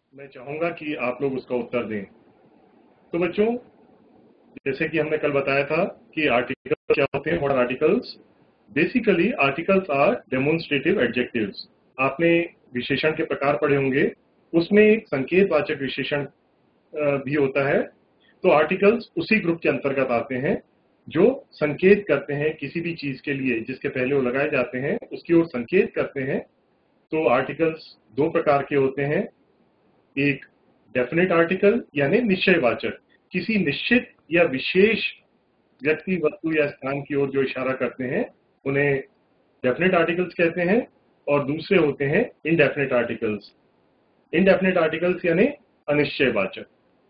मैं चाहूंगा कि आप लोग उसका उत्तर दें। तो बच्चों, जैसे कि हमने कल बताया था कि आर्टिकल क्या होते हैं, what are articles. Basically articles are demonstrative adjectives. आपने विशेषण के प्रकार पढ़े होंगे, उसमें एक संकेतवाचक विशेषण भी होता है। तो आर्टिकल्स उसी ग्रुप के अंतर्गत आते हैं जो संकेत करते हैं किसी भी चीज के लिए, जिसके पहले वो लगाए जाते हैं उसकी ओर संकेत करते हैं। तो आर्टिकल्स दो प्रकार के होते हैं। एक डेफिनेट आर्टिकल यानी निश्चयवाचक, किसी निश्चित या विशेष व्यक्ति, वस्तु या स्थान की ओर जो इशारा करते हैं उन्हें डेफिनेट आर्टिकल्स कहते हैं। और दूसरे होते हैं इनडेफिनेट आर्टिकल्स। इनडेफिनेट आर्टिकल्स यानी अनिश्चयवाचक।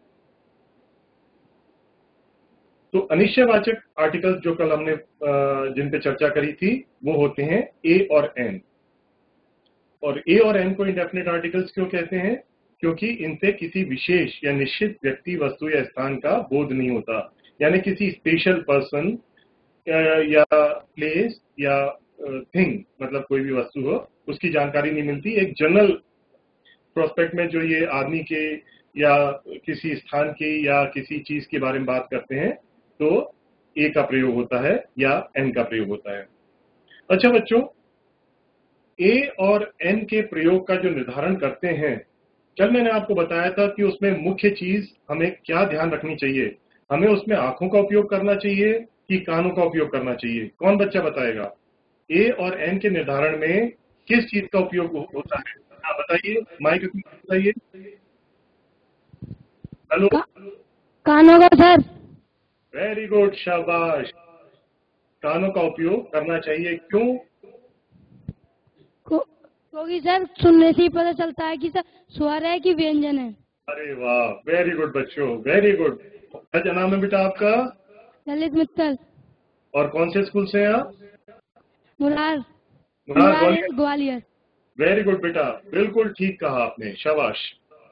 तो अनिश्चयवाचक आर्टिकल्स जो कल हमने जिन पे चर्चा करी थी वो होते हैं ए और एन। और ए और एन को इंडेफिनिट आर्टिकल्स क्यों कहते हैं? क्योंकि इनसे किसी विशेष या निश्चित व्यक्ति, वस्तु या स्थान का बोध नहीं होता, यानी किसी स्पेशल पर्सन या प्लेस या थिंग, मतलब कोई भी वस्तु हो उसकी जानकारी नहीं मिलती। एक जनरल प्रोस्पेक्ट में जो ये आदमी के या किसी स्थान की या किसी चीज के बारे में बात करते हैं तो ए का प्रयोग होता है या एन का प्रयोग होता है। अच्छा बच्चों, ए और एन के प्रयोग का जो निर्धारण करते हैं, कल मैंने आपको बताया था कि उसमें मुख्य चीज हमें क्या ध्यान रखनी चाहिए। हमें उसमें आंखों का उपयोग करना चाहिए कि कानों का उपयोग करना चाहिए? कौन बच्चा बताएगा? ए और एन के निर्धारण में किस चीज का उपयोग होता है? हाँ बताइए, माइक बताइए। हेलो। कानों का सर। वेरी गुड, शाबाश। कानों का उपयोग करना चाहिए, क्यों? क्योंकि सर सुनने से ही पता चलता है कि सर स्वर है कि व्यंजन है। अरे वाह, वेरी गुड बच्चों, वेरी गुड। क्या नाम है बेटा आपका? ललित मित्तल। और कौन से स्कूल से हैं आप? मुरार ग्वालियर। ग्वालियर। वेरी गुड बेटा, बिल्कुल ठीक कहा आपने, शाबाश।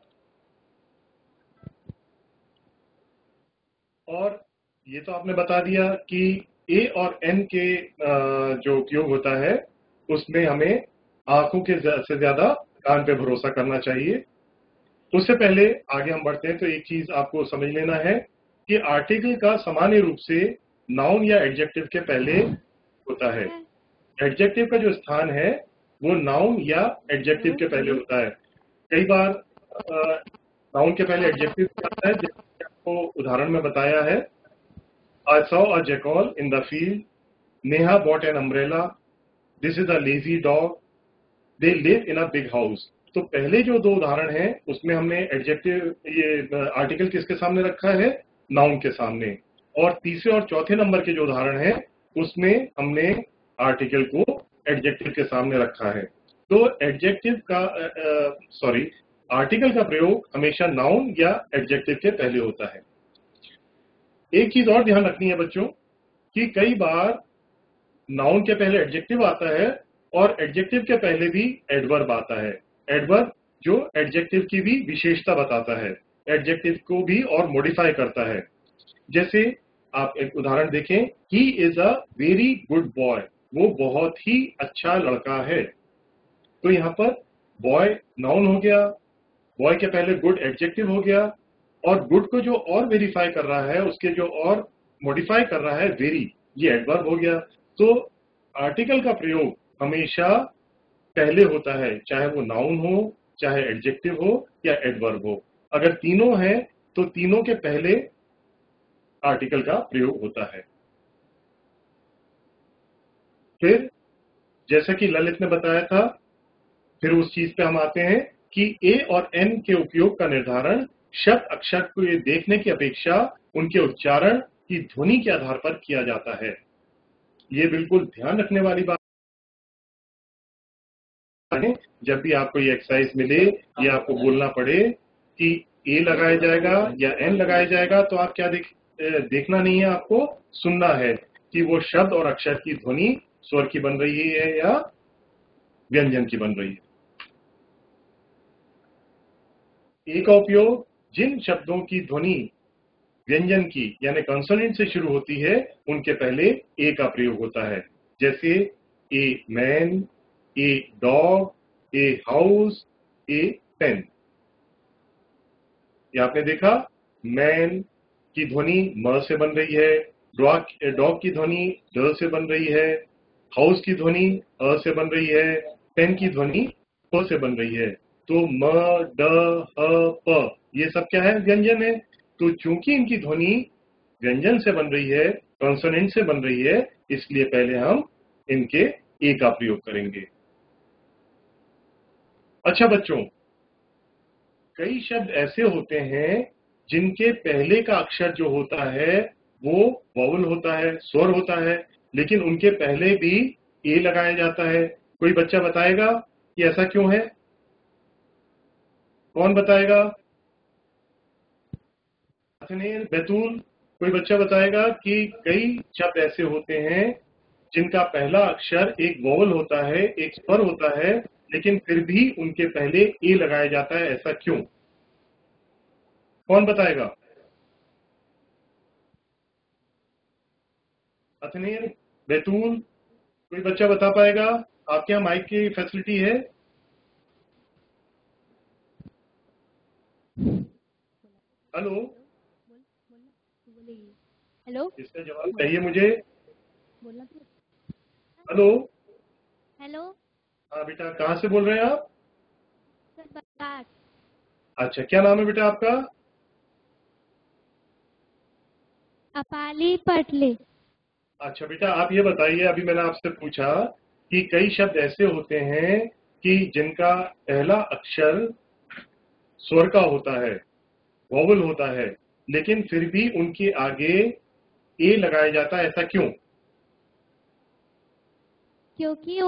और ये तो आपने बता दिया कि ए और एन के जो उपयोग होता है उसमें हमें आंखों के से ज्यादा कान पे भरोसा करना चाहिए। उससे पहले आगे हम बढ़ते हैं तो एक चीज आपको समझ लेना है कि आर्टिकल का सामान्य रूप से नाउन या एडजेक्टिव के पहले होता है। एडजेक्टिव का जो स्थान है वो नाउन या एडजेक्टिव के पहले होता है। कई बार नाउन के पहले एडजेक्टिव आता है, जैसे आपको उदाहरण में बताया है। I saw a jackal in the field. Neha bought an umbrella. This is a lazy dog. They live in a big house. तो पहले जो दो उदाहरण हैं उसमें हमने एडजेक्टिव, ये आर्टिकल किसके सामने रखा है? नाउन के सामने। और तीसरे और चौथे नंबर के जो उदाहरण हैं उसमें हमने आर्टिकल को एडजेक्टिव के सामने रखा है। तो एडजेक्टिव का आर्टिकल का प्रयोग हमेशा नाउन या एडजेक्टिव के पहले होता है। एक चीज और ध्यान रखनी है बच्चों कि कई बार नाउन के पहले एडजेक्टिव आता है और एडजेक्टिव के पहले भी एडवर्ब आता है। एडवर्ब जो एडजेक्टिव की भी विशेषता बताता है, एडजेक्टिव को भी और मॉडिफाई करता है। जैसे आप एक उदाहरण देखें, he is a very good boy, वो बहुत ही अच्छा लड़का है। तो यहाँ पर बॉय नाउन हो गया, बॉय के पहले गुड एडजेक्टिव हो गया, और गुड को जो और वेरीफाई कर रहा है, उसके जो और मॉडिफाई कर रहा है, वेरी, ये एडवर्ब हो गया। तो आर्टिकल का प्रयोग हमेशा पहले होता है, चाहे वो नाउन हो, चाहे एडजेक्टिव हो या एडवर्ब हो। अगर तीनों है तो तीनों के पहले आर्टिकल का प्रयोग होता है। फिर जैसा कि ललित ने बताया था, फिर उस चीज पे हम आते हैं कि ए और एन के उपयोग का निर्धारण शब्द अक्षर को ये देखने की अपेक्षा उनके उच्चारण की ध्वनि के आधार पर किया जाता है। ये बिल्कुल ध्यान रखने वाली बात है। जब भी आपको ये एक्सरसाइज मिले या आपको बोलना पड़े कि ए लगाया जाएगा या एन लगाया जाएगा, तो आप क्या देखना नहीं है, आपको सुनना है कि वो शब्द और अक्षर की ध्वनि स्वर की बन रही है या व्यंजन की बन रही है। ए का उपयोग जिन शब्दों की ध्वनि व्यंजन की यानी कॉन्सोनेंट से शुरू होती है उनके पहले ए का प्रयोग होता है। जैसे a man, a dog, a house, a pen. ये आपने देखा, मैन की ध्वनि म से बन रही है, डॉग की ध्वनि ड से बन रही है, हाउस की ध्वनि अ से बन रही है, पेन की ध्वनि प से बन रही है। तो म, ड, ह, प ये सब क्या है? व्यंजन है। तो चूंकि इनकी ध्वनि व्यंजन से बन रही है, कॉन्सोनेंट से बन रही है, इसलिए पहले हम इनके ए का प्रयोग करेंगे। अच्छा बच्चों, कई शब्द ऐसे होते हैं जिनके पहले का अक्षर जो होता है वो वॉवल होता है, स्वर होता है, लेकिन उनके पहले भी ए लगाया जाता है। कोई बच्चा बताएगा कि ऐसा क्यों है? कौन बताएगा? हसनैन, बैतूल, कोई बच्चा बताएगा कि कई शब्द ऐसे होते हैं जिनका पहला अक्षर एक वॉवल होता है, एक स्वर होता है, लेकिन फिर भी उनके पहले ए लगाया जाता है, ऐसा क्यों? कौन बताएगा? हसनैन, बैतूल, कोई बच्चा बता पाएगा? आपके यहाँ माइक की फैसिलिटी है? हेलो, हेलो, इसका जवाब चाहिए मुझे। बोलना तो। हेलो, हेलो हाँ बेटा, कहाँ से बोल रहे हैं आप? सर, बात। अच्छा, क्या नाम है बेटा आपका? अपाली पटले। अच्छा बेटा, आप ये बताइए, अभी मैंने आपसे पूछा कि कई शब्द ऐसे होते हैं कि जिनका पहला अक्षर स्वर का होता है, वॉवल होता है, लेकिन फिर भी उनके आगे ए लगाया जाता है, ऐसा क्यों? क्योंकि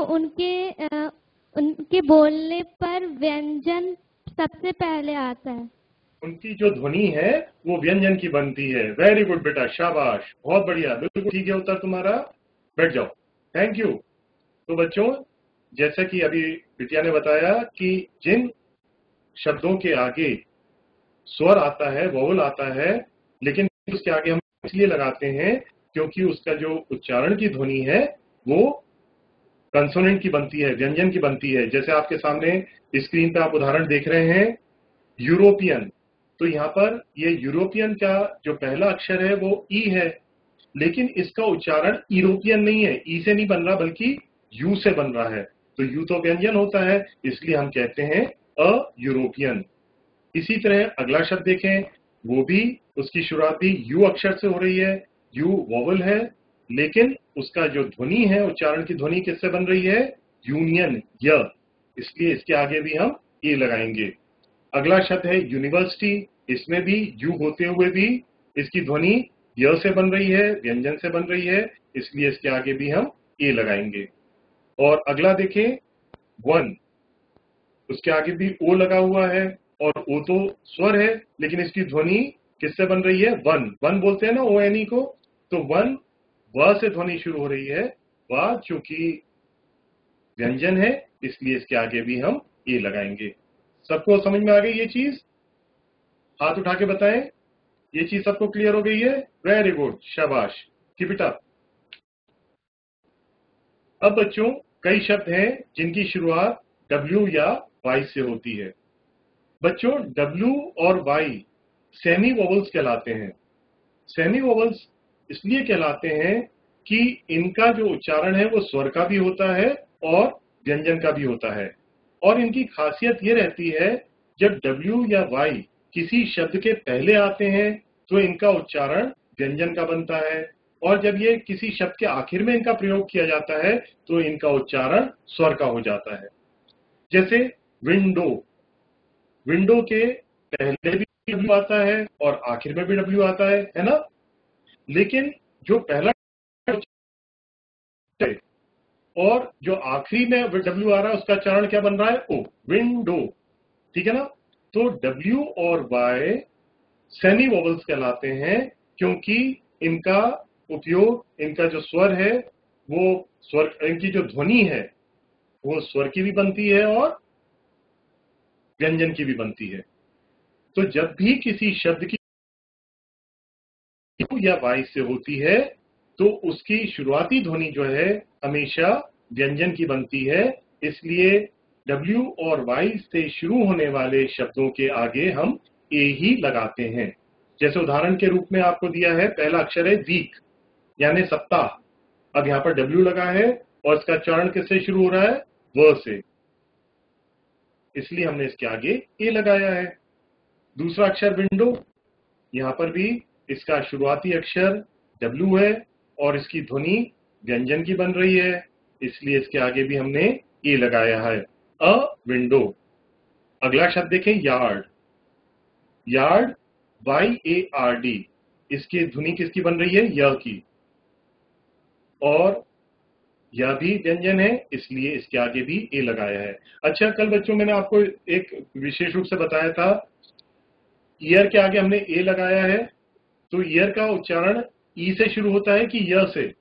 उनके बोलने पर व्यंजन सबसे पहले आता है। उनकी जो ध्वनि है वो व्यंजन की बनती है। वेरी गुड बेटा, शाबाश, बहुत बढ़िया, बिल्कुल ठीक है उत्तर तुम्हारा। बैठ जाओ। Thank you. तो बच्चों, जैसा कि अभी बिटिया ने बताया कि जिन शब्दों के आगे स्वर आता है, वोवल आता है, लेकिन उसके आगे हम इसलिए लगाते हैं क्योंकि उसका जो उच्चारण की ध्वनि है वो कंसोनेंट की बनती है, व्यंजन की बनती है। जैसे आपके सामने स्क्रीन पे आप उदाहरण देख रहे हैं, यूरोपियन। तो यहाँ पर ये यूरोपियन का जो पहला अक्षर है वो ई है, लेकिन इसका उच्चारण यूरोपियन नहीं है, ई से नहीं बन रहा बल्कि यू से बन रहा है। तो यू तो व्यंजन होता है, इसलिए हम कहते हैं अ यूरोपियन। इसी तरह अगला शब्द देखें, वो भी उसकी शुरुआत भी यू अक्षर से हो रही है, यू वोवल है, लेकिन उसका जो ध्वनि है, उच्चारण की ध्वनि किससे बन रही है? यूनियन, य, इसलिए इसके आगे भी हम ए लगाएंगे। अगला शब्द है यूनिवर्सिटी। इसमें भी यू होते हुए भी इसकी ध्वनि य से बन रही है, व्यंजन से बन रही है, इसलिए इसके आगे भी हम ए लगाएंगे। और अगला देखें, वन, उसके आगे भी ओ लगा हुआ है, और ओ तो स्वर है, लेकिन इसकी ध्वनि किससे बन रही है? वन, वन बोलते हैं ना ओ एन ई को। तो वन, व से ध्वनि शुरू हो रही है, व चूंकि व्यंजन है, इसलिए इसके आगे भी हम ए लगाएंगे। सबको समझ में आ गई ये चीज? हाथ उठा के बताएं, ये चीज सबको क्लियर हो गई है? वेरी गुड, शाबाश, कीप इट अप। अब बच्चों, कई शब्द हैं जिनकी शुरुआत W या Y से होती है। बच्चों, W और Y सेमी वोवल्स कहलाते हैं। सेमी वोवल्स इसलिए कहलाते हैं कि इनका जो उच्चारण है वो स्वर का भी होता है और व्यंजन का भी होता है। और इनकी खासियत ये रहती है, जब W या Y किसी शब्द के पहले आते हैं तो इनका उच्चारण व्यंजन का बनता है, और जब ये किसी शब्द के आखिर में इनका प्रयोग किया जाता है तो इनका उच्चारण स्वर का हो जाता है। जैसे विंडो, विंडो के पहले भी W आता है और आखिर में भी W आता है ना? लेकिन जो पहला और जो आखिरी में W आ रहा है उसका उच्चारण क्या बन रहा है? ओ, विंडो, ठीक है ना? तो W और Y सेमी वोवल्स कहलाते हैं, क्योंकि इनका उपयोग, इनका जो स्वर है वो स्वर, इनकी जो ध्वनि है वो स्वर की भी बनती है और व्यंजन की भी बनती है। तो जब भी किसी शब्द की या वाई से होती है तो उसकी शुरुआती ध्वनि जो है हमेशा व्यंजन की बनती है, इसलिए W और Y से शुरू होने वाले शब्दों के आगे हम ए ही लगाते हैं। जैसे उदाहरण के रूप में आपको दिया है, पहला अक्षर है वीक यानी सप्ताह, अब यहाँ पर डब्ल्यू लगा है और इसका उच्चारण किससे शुरू हो रहा है, व से, इसलिए हमने इसके आगे ए लगाया है। दूसरा अक्षर विंडो, यहाँ पर भी इसका शुरुआती अक्षर डब्ल्यू है और इसकी ध्वनि व्यंजन की बन रही है, इसलिए इसके आगे भी हमने ए लगाया है, अ विंडो। अगला शब्द देखें, यार्ड। यार्ड YARD, इसकी ध्वनि किसकी बन रही है, य की, और यह भी व्यंजन है, इसलिए इसके आगे भी ए लगाया है। अच्छा, कल बच्चों मैंने आपको एक विशेष रूप से बताया था, ईयर के आगे हमने ए लगाया है, तो ईयर का उच्चारण ई से शुरू होता है कि य से?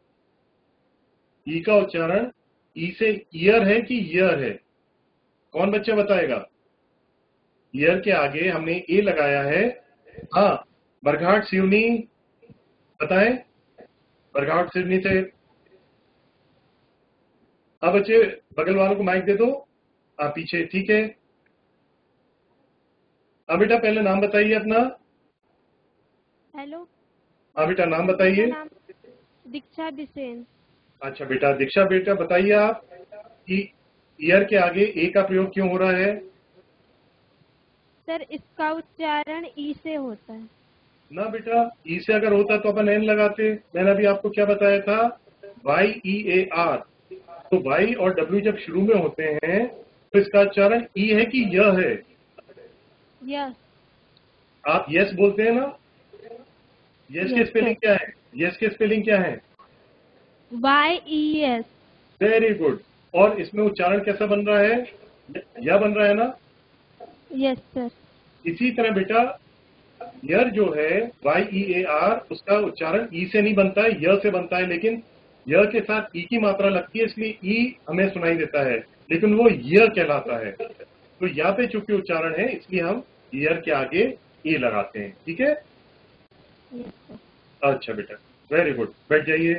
ई का उच्चारण ई से ईयर है कि ईयर है? कौन बच्चा बताएगा? ईयर के आगे हमने ए लगाया है। हाँ, बरघाट सिवनी बताएं, बरघाट सिवनी से। अब बच्चे बगल वालों को माइक दे दो, आप पीछे, ठीक है। अब बेटा पहले नाम बताइए अपना। हेलो। हाँ बेटा, नाम बताइए। नाम दीक्षा बिसेन। अच्छा बेटा, दीक्षा बेटा बताइए आप कि ईयर के आगे ए का प्रयोग क्यों हो रहा है? सर, इसका उच्चारण ई से होता है। ना बेटा, ई से अगर होता तो अपन एन लगाते। मैंने अभी आपको क्या बताया था, YEAR। तो Y और W जब शुरू में होते हैं तो इसका उच्चारण ई है कि य है? यस। आप यस बोलते हैं ना? यस के स्पेलिंग क्या है? यस के स्पेलिंग क्या है? YES। Very good. और इसमें उच्चारण कैसा बन रहा है, या बन रहा है ना? Yes sir. इसी तरह बेटा, यर जो है YEAR, उसका उच्चारण ई से नहीं बनता है, य से बनता है, लेकिन य के साथ ई की मात्रा लगती है, इसलिए ई हमें सुनाई देता है, लेकिन वो य कहलाता है। तो यहाँ पे चूंकि उच्चारण है, इसलिए हम यर के आगे ए लगाते हैं, ठीक है। Yes sir. अच्छा बेटा, वेरी गुड, बैठ जाइए।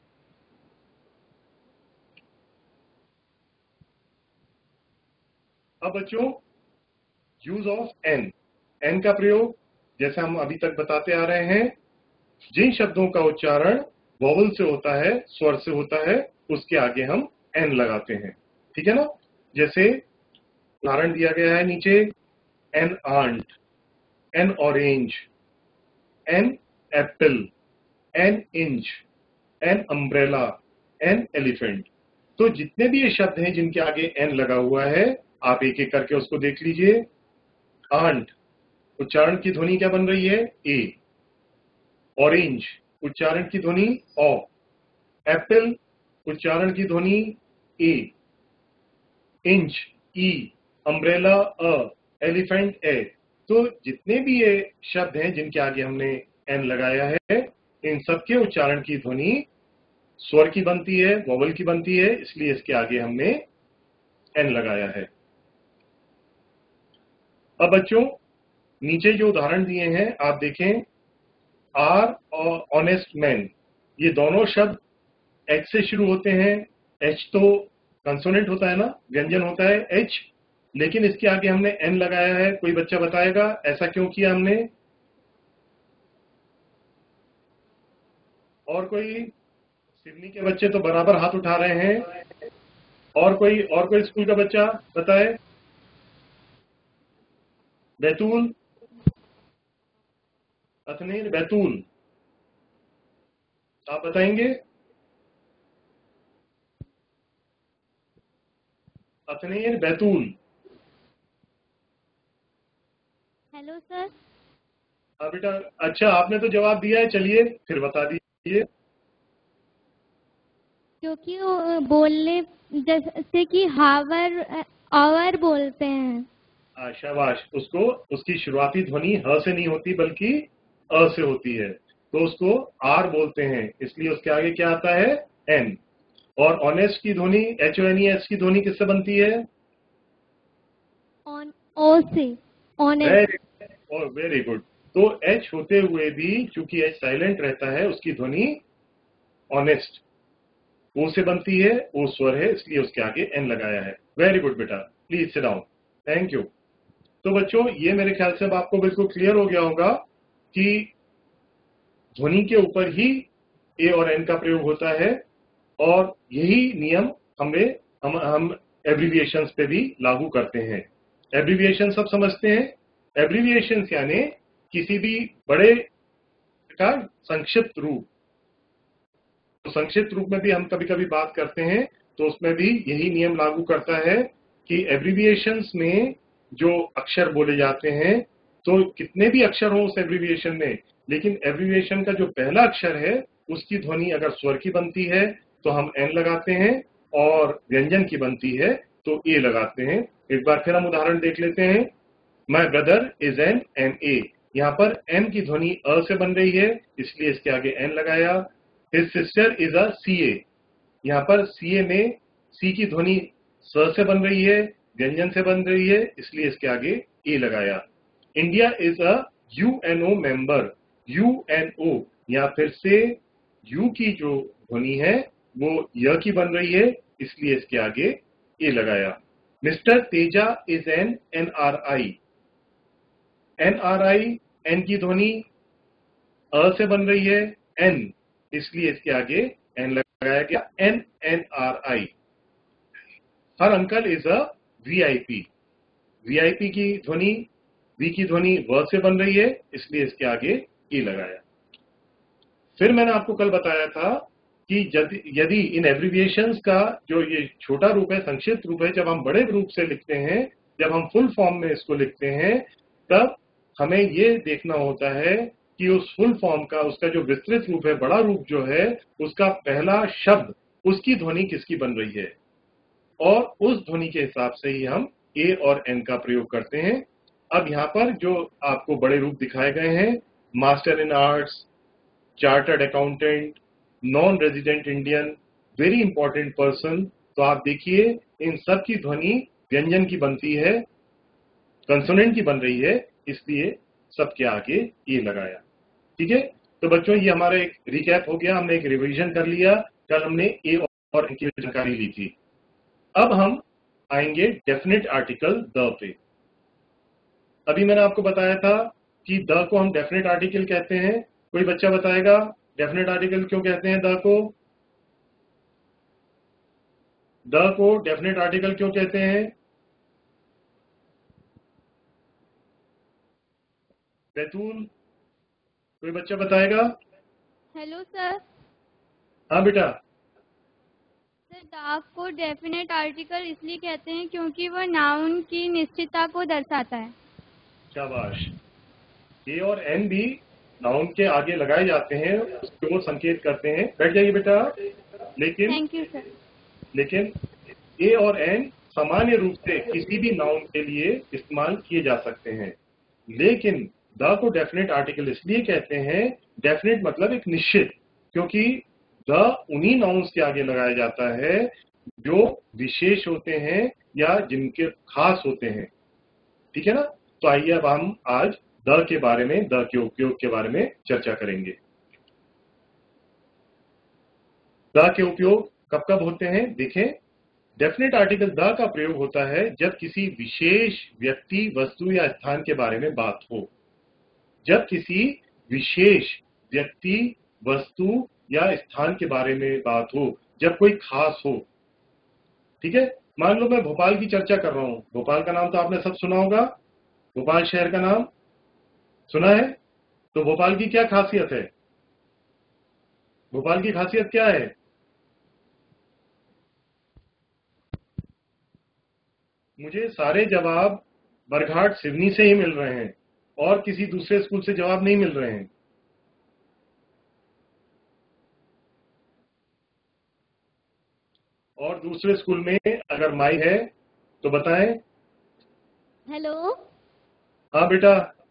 अब बच्चों, यूज ऑफ एन। एन का प्रयोग जैसे हम अभी तक बताते आ रहे हैं, जिन शब्दों का उच्चारण वोवल से होता है, स्वर से होता है, उसके आगे हम एन लगाते हैं, ठीक है ना। जैसे उदाहरण दिया गया है नीचे, an ant, an orange, an apple, an inch, an umbrella, an elephant. तो जितने भी ये शब्द हैं जिनके आगे एन लगा हुआ है, आप एक एक करके उसको देख लीजिए। आंट, उच्चारण की ध्वनि क्या बन रही है, ए। ऑरेंज, उच्चारण की ध्वनि ओ। एप्पल, उच्चारण की ध्वनि ए। इंच, ई। अम्ब्रेला, अ। एलिफेंट, ए। तो जितने भी ये शब्द हैं जिनके आगे हमने एन लगाया है, इन सबके उच्चारण की ध्वनि स्वर की बनती है, वोवल की बनती है, इसलिए इसके आगे हमने एन लगाया है। अब बच्चों, नीचे जो उदाहरण दिए हैं आप देखें, आर और ऑनेस्ट मैन, ये दोनों शब्द एच से शुरू होते हैं। एच तो कंसोनेंट होता है ना, व्यंजन होता है एच, लेकिन इसके आगे हमने एन लगाया है। कोई बच्चा बताएगा ऐसा क्यों किया हमने? और कोई? सिडनी के बच्चे तो बराबर हाथ उठा रहे हैं। और कोई स्कूल का बच्चा बताए? बैतूल, अथनेर, बैतूल, आप बताएंगे? अथनेर, बैतूल। Hello sir. हाँ बेटा, अच्छा आपने तो जवाब दिया है, चलिए फिर बता दीजिए। क्योंकि वो बोलने जैसे कि हावर आवर बोलते हैं। शाबाश, उसको उसकी शुरुआती ध्वनि ह से नहीं होती बल्कि अ से होती है, तो उसको आर बोलते हैं, इसलिए उसके आगे क्या आता है, एन। और ऑनेस्ट की ध्वनि, HONES की ध्वनि किससे बनती है? ऑन, ओ से, ऑनेस्ट। Very good. तो एच होते हुए भी चूंकि एच साइलेंट रहता है, उसकी ध्वनि ऑनेस्ट ओ से बनती है, ओ स्वर है, इसलिए उसके आगे एन लगाया है। वेरी गुड बेटा, please sit down, thank you. तो बच्चों ये मेरे ख्याल से अब आपको बिल्कुल क्लियर हो गया होगा कि ध्वनि के ऊपर ही ए और एन का प्रयोग होता है, और यही नियम हम एब्रिविएशंस पे भी लागू करते हैं। एब्रिविएशन सब समझते हैं। एब्रिविएशंस यानी किसी भी बड़े का संक्षिप्त रूप। तो संक्षिप्त रूप में भी हम कभी कभी बात करते हैं, तो उसमें भी यही नियम लागू करता है कि एब्रिविएशंस में जो अक्षर बोले जाते हैं, तो कितने भी अक्षर हो उस एब्रिविएशन में, लेकिन एब्रिविएशन का जो पहला अक्षर है उसकी ध्वनि अगर स्वर की बनती है तो हम एन लगाते हैं, और व्यंजन की बनती है तो ए लगाते हैं। एक बार फिर हम उदाहरण देख लेते हैं। My brother is an A. यहाँ पर एन की ध्वनि अ से बन रही है, इसलिए इसके आगे एन लगाया। His sister is a C A. यहाँ पर सी ए में सी की ध्वनि स से बन रही है, व्यंजन से बन रही है, इसलिए इसके आगे ए लगाया। India is a UNO member. UNO, यहाँ फिर से यू की जो ध्वनि है वो य की बन रही है, इसलिए इसके आगे ए लगाया। Mister Teja is an NRI. NRI, N की ध्वनि अ से बन रही है, एन, इसलिए इसके आगे एन लगाया गया। N N R I. Her uncle is a VIP. VIP की ध्वनि, वी की ध्वनि व से बन रही है, इसलिए इसके आगे ई लगाया। फिर मैंने आपको कल बताया था कि यदि इन एब्रिविएशंस का जो ये छोटा रूप है, संक्षिप्त रूप है, जब हम बड़े रूप से लिखते हैं, जब हम फुल फॉर्म में इसको लिखते हैं, तब हमें ये देखना होता है कि उस फुल फॉर्म का, उसका जो विस्तृत रूप है, बड़ा रूप जो है, उसका पहला शब्द, उसकी ध्वनि किसकी बन रही है, और उस ध्वनि के हिसाब से ही हम ए और एन का प्रयोग करते हैं। अब यहाँ पर जो आपको बड़े रूप दिखाए गए हैं, master in arts, chartered accountant, non resident Indian, very important person, तो आप देखिए इन सब की ध्वनि व्यंजन की बनती है, कंसोनेंट की बन रही है, इसलिए सबके आगे ए लगाया। ठीक है, तो बच्चों ये हमारा एक रिकैप हो गया, हमने एक रिवीजन कर लिया। कल हमने ए और एन की जानकारी ली थी। अब हम आएंगे डेफिनेट आर्टिकल द पे। अभी मैंने आपको बताया था कि द को हम डेफिनेट आर्टिकल कहते हैं। कोई बच्चा बताएगा डेफिनेट आर्टिकल क्यों कहते हैं द को? द को डेफिनेट आर्टिकल क्यों कहते हैं? बैतूल, कोई बच्चा बताएगा? Hello sir. हाँ बेटा। सर, डाक को डेफिनेट आर्टिकल इसलिए कहते हैं क्योंकि वह नाउन की निश्चितता को दर्शाता है। शाबाश। ए और एन भी नाउन के आगे लगाए जाते हैं, उसको संकेत करते हैं। बैठ जाइए बेटा। लेकिन थैंक यू सर। लेकिन ए और एन सामान्य रूप से किसी भी नाउन के लिए इस्तेमाल किए जा सकते हैं, लेकिन द को डेफिनेट आर्टिकल इसलिए कहते हैं, डेफिनेट मतलब एक निश्चित, क्योंकि द उन्हीं नाउन्स के आगे लगाया जाता है जो विशेष होते हैं या जिनके खास होते हैं। ठीक है ना? तो आइए अब हम आज द के बारे में, द के उपयोग के बारे में चर्चा करेंगे। द के उपयोग कब कब होते हैं देखें। डेफिनेट आर्टिकल द का प्रयोग होता है जब किसी विशेष व्यक्ति, वस्तु या स्थान के बारे में बात हो। जब किसी विशेष व्यक्ति, वस्तु या स्थान के बारे में बात हो, जब कोई खास हो। ठीक है, मान लो मैं भोपाल की चर्चा कर रहा हूं। भोपाल का नाम तो आपने सब सुना होगा, भोपाल शहर का नाम सुना है। तो भोपाल की क्या खासियत है? भोपाल की खासियत क्या है? मुझे सारे जवाब बरघाट सिवनी से ही मिल रहे हैं और किसी दूसरे स्कूल से जवाब नहीं मिल रहे हैं। और दूसरे स्कूल में अगर माई है तो बताएं। हेलो। हाँ बेटा।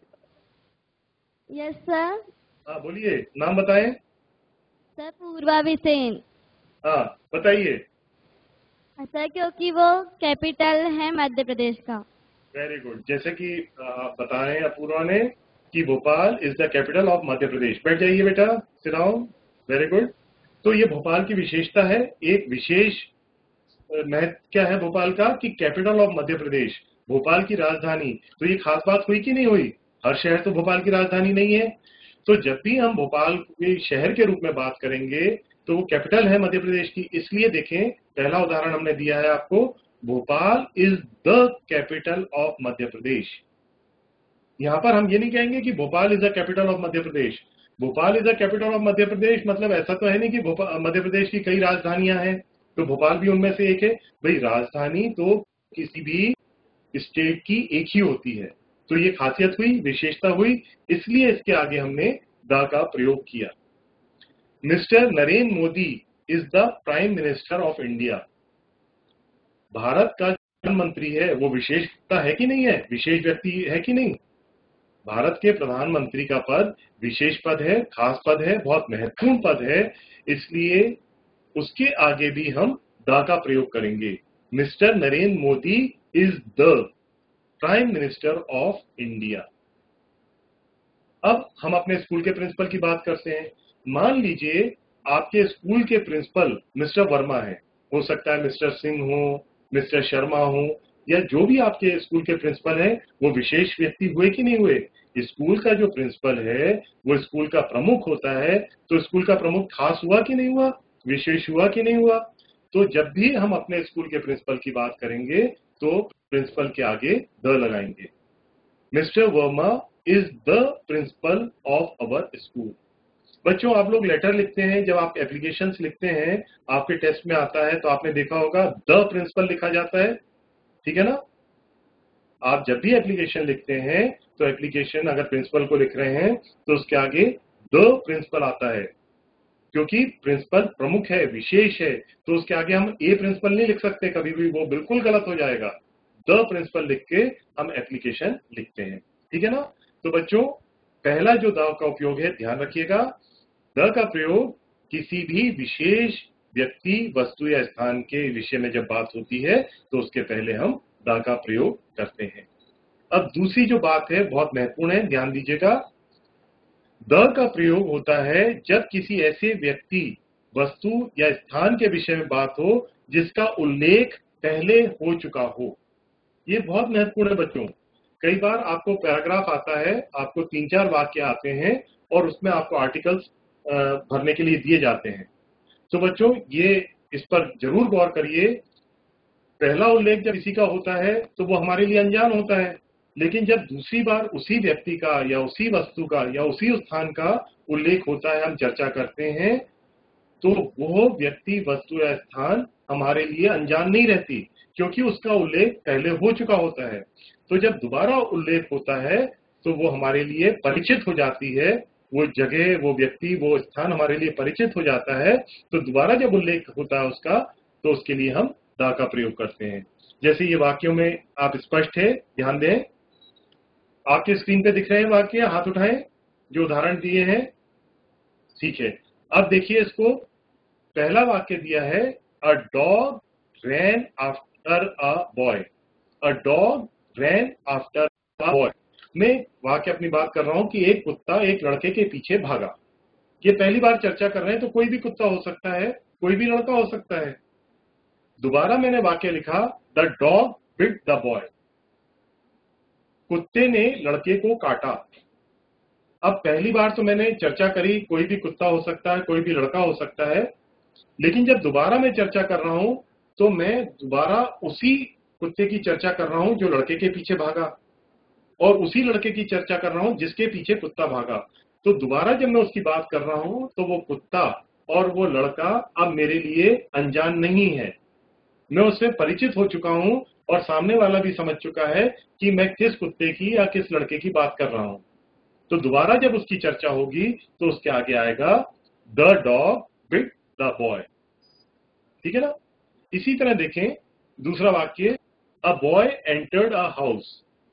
Yes sir. हाँ बोलिए, नाम बताएं। सर, पूर्वा बिसेन। हाँ बताइए। सर, क्योंकि वो कैपिटल है मध्य प्रदेश का। Very good. जैसे कि बता रहे हैं अपूर्वा ने कि Bhopal is the capital of Madhya Pradesh. बैठ जाइए बेटा, सिट डाउन। Very good. तो ये भोपाल की विशेषता है। एक विशेष महत्व क्या है भोपाल का कि कैपिटल ऑफ मध्य प्रदेश। भोपाल की राजधानी, तो ये खास बात हुई कि नहीं हुई? हर शहर तो भोपाल की राजधानी नहीं है। तो जब भी हम भोपाल के शहर के रूप में बात करेंगे तो वो कैपिटल है मध्य प्रदेश की, इसलिए देखें पहला उदाहरण हमने दिया है आपको, Bhopal is the capital of Madhya Pradesh. यहां पर हम ये नहीं कहेंगे कि Bhopal is the capital of Madhya Pradesh. Bhopal is the capital of Madhya Pradesh मतलब ऐसा तो है नहीं कि मध्य प्रदेश की कई राजधानियां हैं तो भोपाल भी उनमें से एक है। भाई राजधानी तो किसी भी स्टेट की एक ही होती है। तो ये खासियत हुई, विशेषता हुई, इसलिए इसके आगे हमने द का प्रयोग किया। Mister Narendra Modi is the prime minister of India. Bharat का प्रधानमंत्री है, वो विशेषता है कि नहीं है, विशेष व्यक्ति है कि नहीं? भारत के प्रधानमंत्री का पद विशेष पद है, खास पद है, बहुत महत्वपूर्ण पद है, इसलिए उसके आगे भी हम द का प्रयोग करेंगे। Mister Narendra Modi is the prime minister of India. अब हम अपने स्कूल के प्रिंसिपल की बात करते हैं। मान लीजिए आपके स्कूल के प्रिंसिपल मिस्टर वर्मा है, हो सकता है मिस्टर सिंह हो, मिस्टर शर्मा हो, या जो भी आपके स्कूल के प्रिंसिपल हैं वो विशेष व्यक्ति हुए कि नहीं हुए? स्कूल का जो प्रिंसिपल है वो स्कूल का प्रमुख होता है, तो स्कूल का प्रमुख खास हुआ कि नहीं हुआ, विशेष हुआ कि नहीं हुआ? तो जब भी हम अपने स्कूल के प्रिंसिपल की बात करेंगे तो प्रिंसिपल के आगे द लगाएंगे। Mister Verma is the principal of our school. बच्चों आप लोग लेटर लिखते हैं, जब आप एप्लीकेशंस लिखते हैं आपके टेस्ट में आता है तो आपने देखा होगा द प्रिंसिपल लिखा जाता है, ठीक है ना? आप जब भी एप्लीकेशन लिखते हैं तो एप्लीकेशन अगर प्रिंसिपल को लिख रहे हैं तो उसके आगे द प्रिंसिपल आता है, क्योंकि प्रिंसिपल प्रमुख है, विशेष है, तो उसके आगे हम ए प्रिंसिपल नहीं लिख सकते कभी भी, वो बिल्कुल गलत हो जाएगा। द प्रिंसिपल लिख के हम एप्लीकेशन लिखते हैं, ठीक है ना? तो बच्चों पहला जो द का उपयोग है ध्यान रखिएगा, द का प्रयोग किसी भी विशेष व्यक्ति, वस्तु या स्थान के विषय में जब बात होती है तो उसके पहले हम द का प्रयोग करते हैं। अब दूसरी जो बात है बहुत महत्वपूर्ण है, ध्यान दीजिएगा। द का प्रयोग होता है जब किसी ऐसे व्यक्ति, वस्तु या स्थान के विषय में बात हो जिसका उल्लेख पहले हो चुका हो। ये बहुत महत्वपूर्ण है बच्चों। कई बार आपको पैराग्राफ आता है, आपको 3-4 वाक्य आते हैं और उसमें आपको आर्टिकल्स भरने के लिए दिए जाते हैं। तो बच्चों ये इस पर जरूर गौर करिए। पहला उल्लेख जब किसी का होता है तो वो हमारे लिए अनजान होता है, लेकिन जब दूसरी बार उसी व्यक्ति का या उसी वस्तु का या उसी स्थान का उल्लेख होता है, हम चर्चा करते हैं, तो वो व्यक्ति, वस्तु या स्थान हमारे लिए अनजान नहीं रहती, क्योंकि उसका उल्लेख पहले हो चुका होता है। तो जब दोबारा उल्लेख होता है तो वो हमारे लिए परिचित हो जाती है, वो जगह, वो व्यक्ति, वो स्थान हमारे लिए परिचित हो जाता है। तो दोबारा जब उल्लेख होता है उसका, तो उसके लिए हम द का प्रयोग करते हैं। जैसे ये वाक्यों में आप स्पष्ट है, ध्यान दें, आपके स्क्रीन पे दिख रहे हैं वाक्य, हाथ उठाएं जो उदाहरण दिए हैं, ठीक है। अब देखिए इसको, पहला वाक्य दिया है a dog ran after a boy. A dog ran after a boy. मैं वाक्य अपनी बात कर रहा हूं कि एक कुत्ता एक लड़के के पीछे भागा। ये पहली बार चर्चा कर रहे हैं, तो कोई भी कुत्ता हो सकता है, कोई भी लड़का हो सकता है। दोबारा मैंने वाक्य लिखा the dog bit the boy. कुत्ते ने लड़के को काटा। अब पहली बार तो मैंने चर्चा करी कोई भी कुत्ता हो सकता है, कोई भी लड़का हो सकता है, लेकिन जब दोबारा मैं चर्चा कर रहा हूं तो मैं दोबारा उसी कुत्ते की चर्चा कर रहा हूं जो लड़के के पीछे भागा, और उसी लड़के की चर्चा कर रहा हूं जिसके पीछे कुत्ता भागा। तो दोबारा जब मैं उसकी बात कर रहा हूं तो वो कुत्ता और वो लड़का अब मेरे लिए अनजान नहीं है, मैं उससे परिचित हो चुका हूं और सामने वाला भी समझ चुका है कि मैं किस कुत्ते की या किस लड़के की बात कर रहा हूं। तो दोबारा जब उसकी चर्चा होगी तो उसके आगे आएगा the dog bit the boy, ठीक है ना? इसी तरह देखें दूसरा वाक्य, a boy entered a house,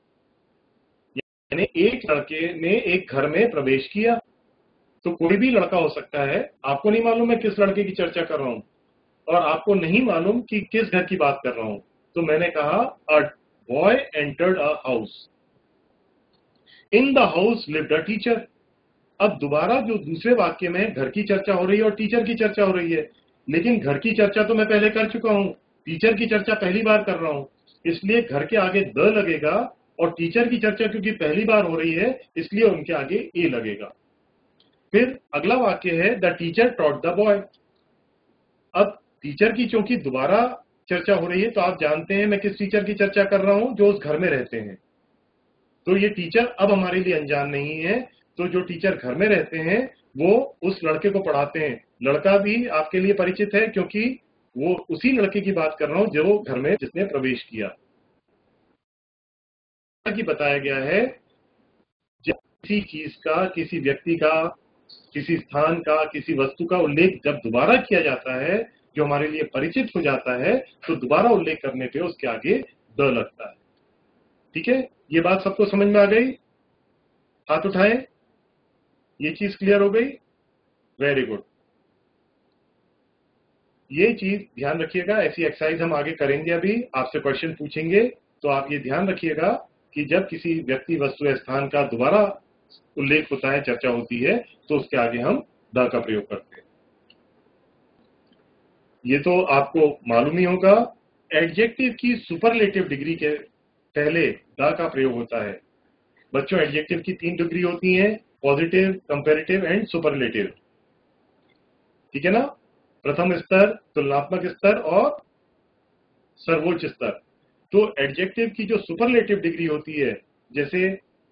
यानी एक लड़के ने एक घर में प्रवेश किया। तो कोई भी लड़का हो सकता है, आपको नहीं मालूम मैं किस लड़के की चर्चा कर रहा हूं और आपको नहीं मालूम कि किस घर की बात कर रहा हूं, तो मैंने कहा a boy entered a house. In the house lived a teacher. अब दोबारा जो दूसरे वाक्य में घर की चर्चा हो रही है और टीचर की चर्चा हो रही है, लेकिन घर की चर्चा तो मैं पहले कर चुका हूं, टीचर की चर्चा पहली बार कर रहा हूं। इसलिए घर के आगे द लगेगा, और टीचर की चर्चा क्योंकि पहली बार हो रही है इसलिए उनके आगे ए लगेगा। फिर अगला वाक्य है the teacher taught the boy. अब टीचर की चूंकि दोबारा चर्चा हो रही है, तो आप जानते हैं मैं किस टीचर की चर्चा कर रहा हूं, जो उस घर में रहते हैं। तो ये टीचर अब हमारे लिए अनजान नहीं है। तो जो टीचर घर में रहते हैं वो उस लड़के को पढ़ाते हैं। लड़का भी आपके लिए परिचित है क्योंकि वो उसी लड़के की बात कर रहा हूं जो घर में जिसने प्रवेश किया। कि बताया गया है जब किसी चीज का, किसी व्यक्ति का, किसी स्थान का, किसी वस्तु का उल्लेख जब दोबारा किया जाता है, जो हमारे लिए परिचित हो जाता है, तो दोबारा उल्लेख करने पे उसके आगे द लगता है। ठीक है, ये बात सबको समझ में आ गई? हाथ उठाएं, ये चीज क्लियर हो गई? Very good. ये चीज ध्यान रखिएगा, ऐसी एक्सरसाइज हम आगे करेंगे। अभी आपसे क्वेश्चन पूछेंगे तो आप ये ध्यान रखिएगा कि जब किसी व्यक्ति, वस्तु या स्थान का दोबारा उल्लेख होता है, चर्चा होती है, तो उसके आगे हम द का प्रयोग करते हैं। ये तो आपको मालूम ही होगा। एडजेक्टिव की सुपरलेटिव डिग्री के पहले द का प्रयोग होता है। बच्चों, एडजेक्टिव की 3 डिग्री होती हैं, पॉजिटिव, कंपैरेटिव एंड सुपरलेटिव। ठीक है ना? प्रथम स्तर, तुलनात्मक स्तर और सर्वोच्च स्तर। तो एडजेक्टिव की जो सुपरलेटिव डिग्री होती है, जैसे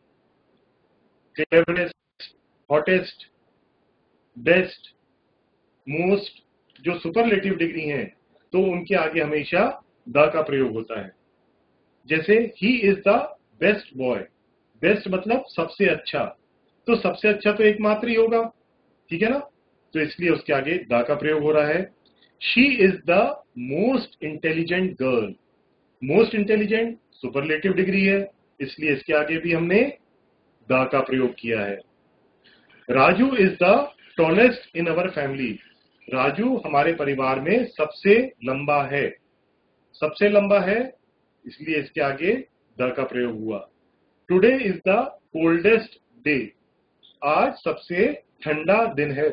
क्लेवरेस्ट, हॉटेस्ट, बेस्ट, मोस्ट, जो सुपरलेटिव डिग्री हैं, तो उनके आगे हमेशा द का प्रयोग होता है। जैसे he is the best boy. Best मतलब सबसे अच्छा, तो सबसे अच्छा तो एकमात्र ही होगा। ठीक है ना? तो इसलिए उसके आगे द का प्रयोग हो रहा है। She is the most intelligent girl. Most intelligent superlative degree है, इसलिए इसके आगे भी हमने द का प्रयोग किया है। Raju is the tallest in our family. Raju हमारे परिवार में सबसे लंबा है। सबसे लंबा है, इसलिए इसके आगे द का प्रयोग हुआ। Today is the coldest day. आज सबसे ठंडा दिन है।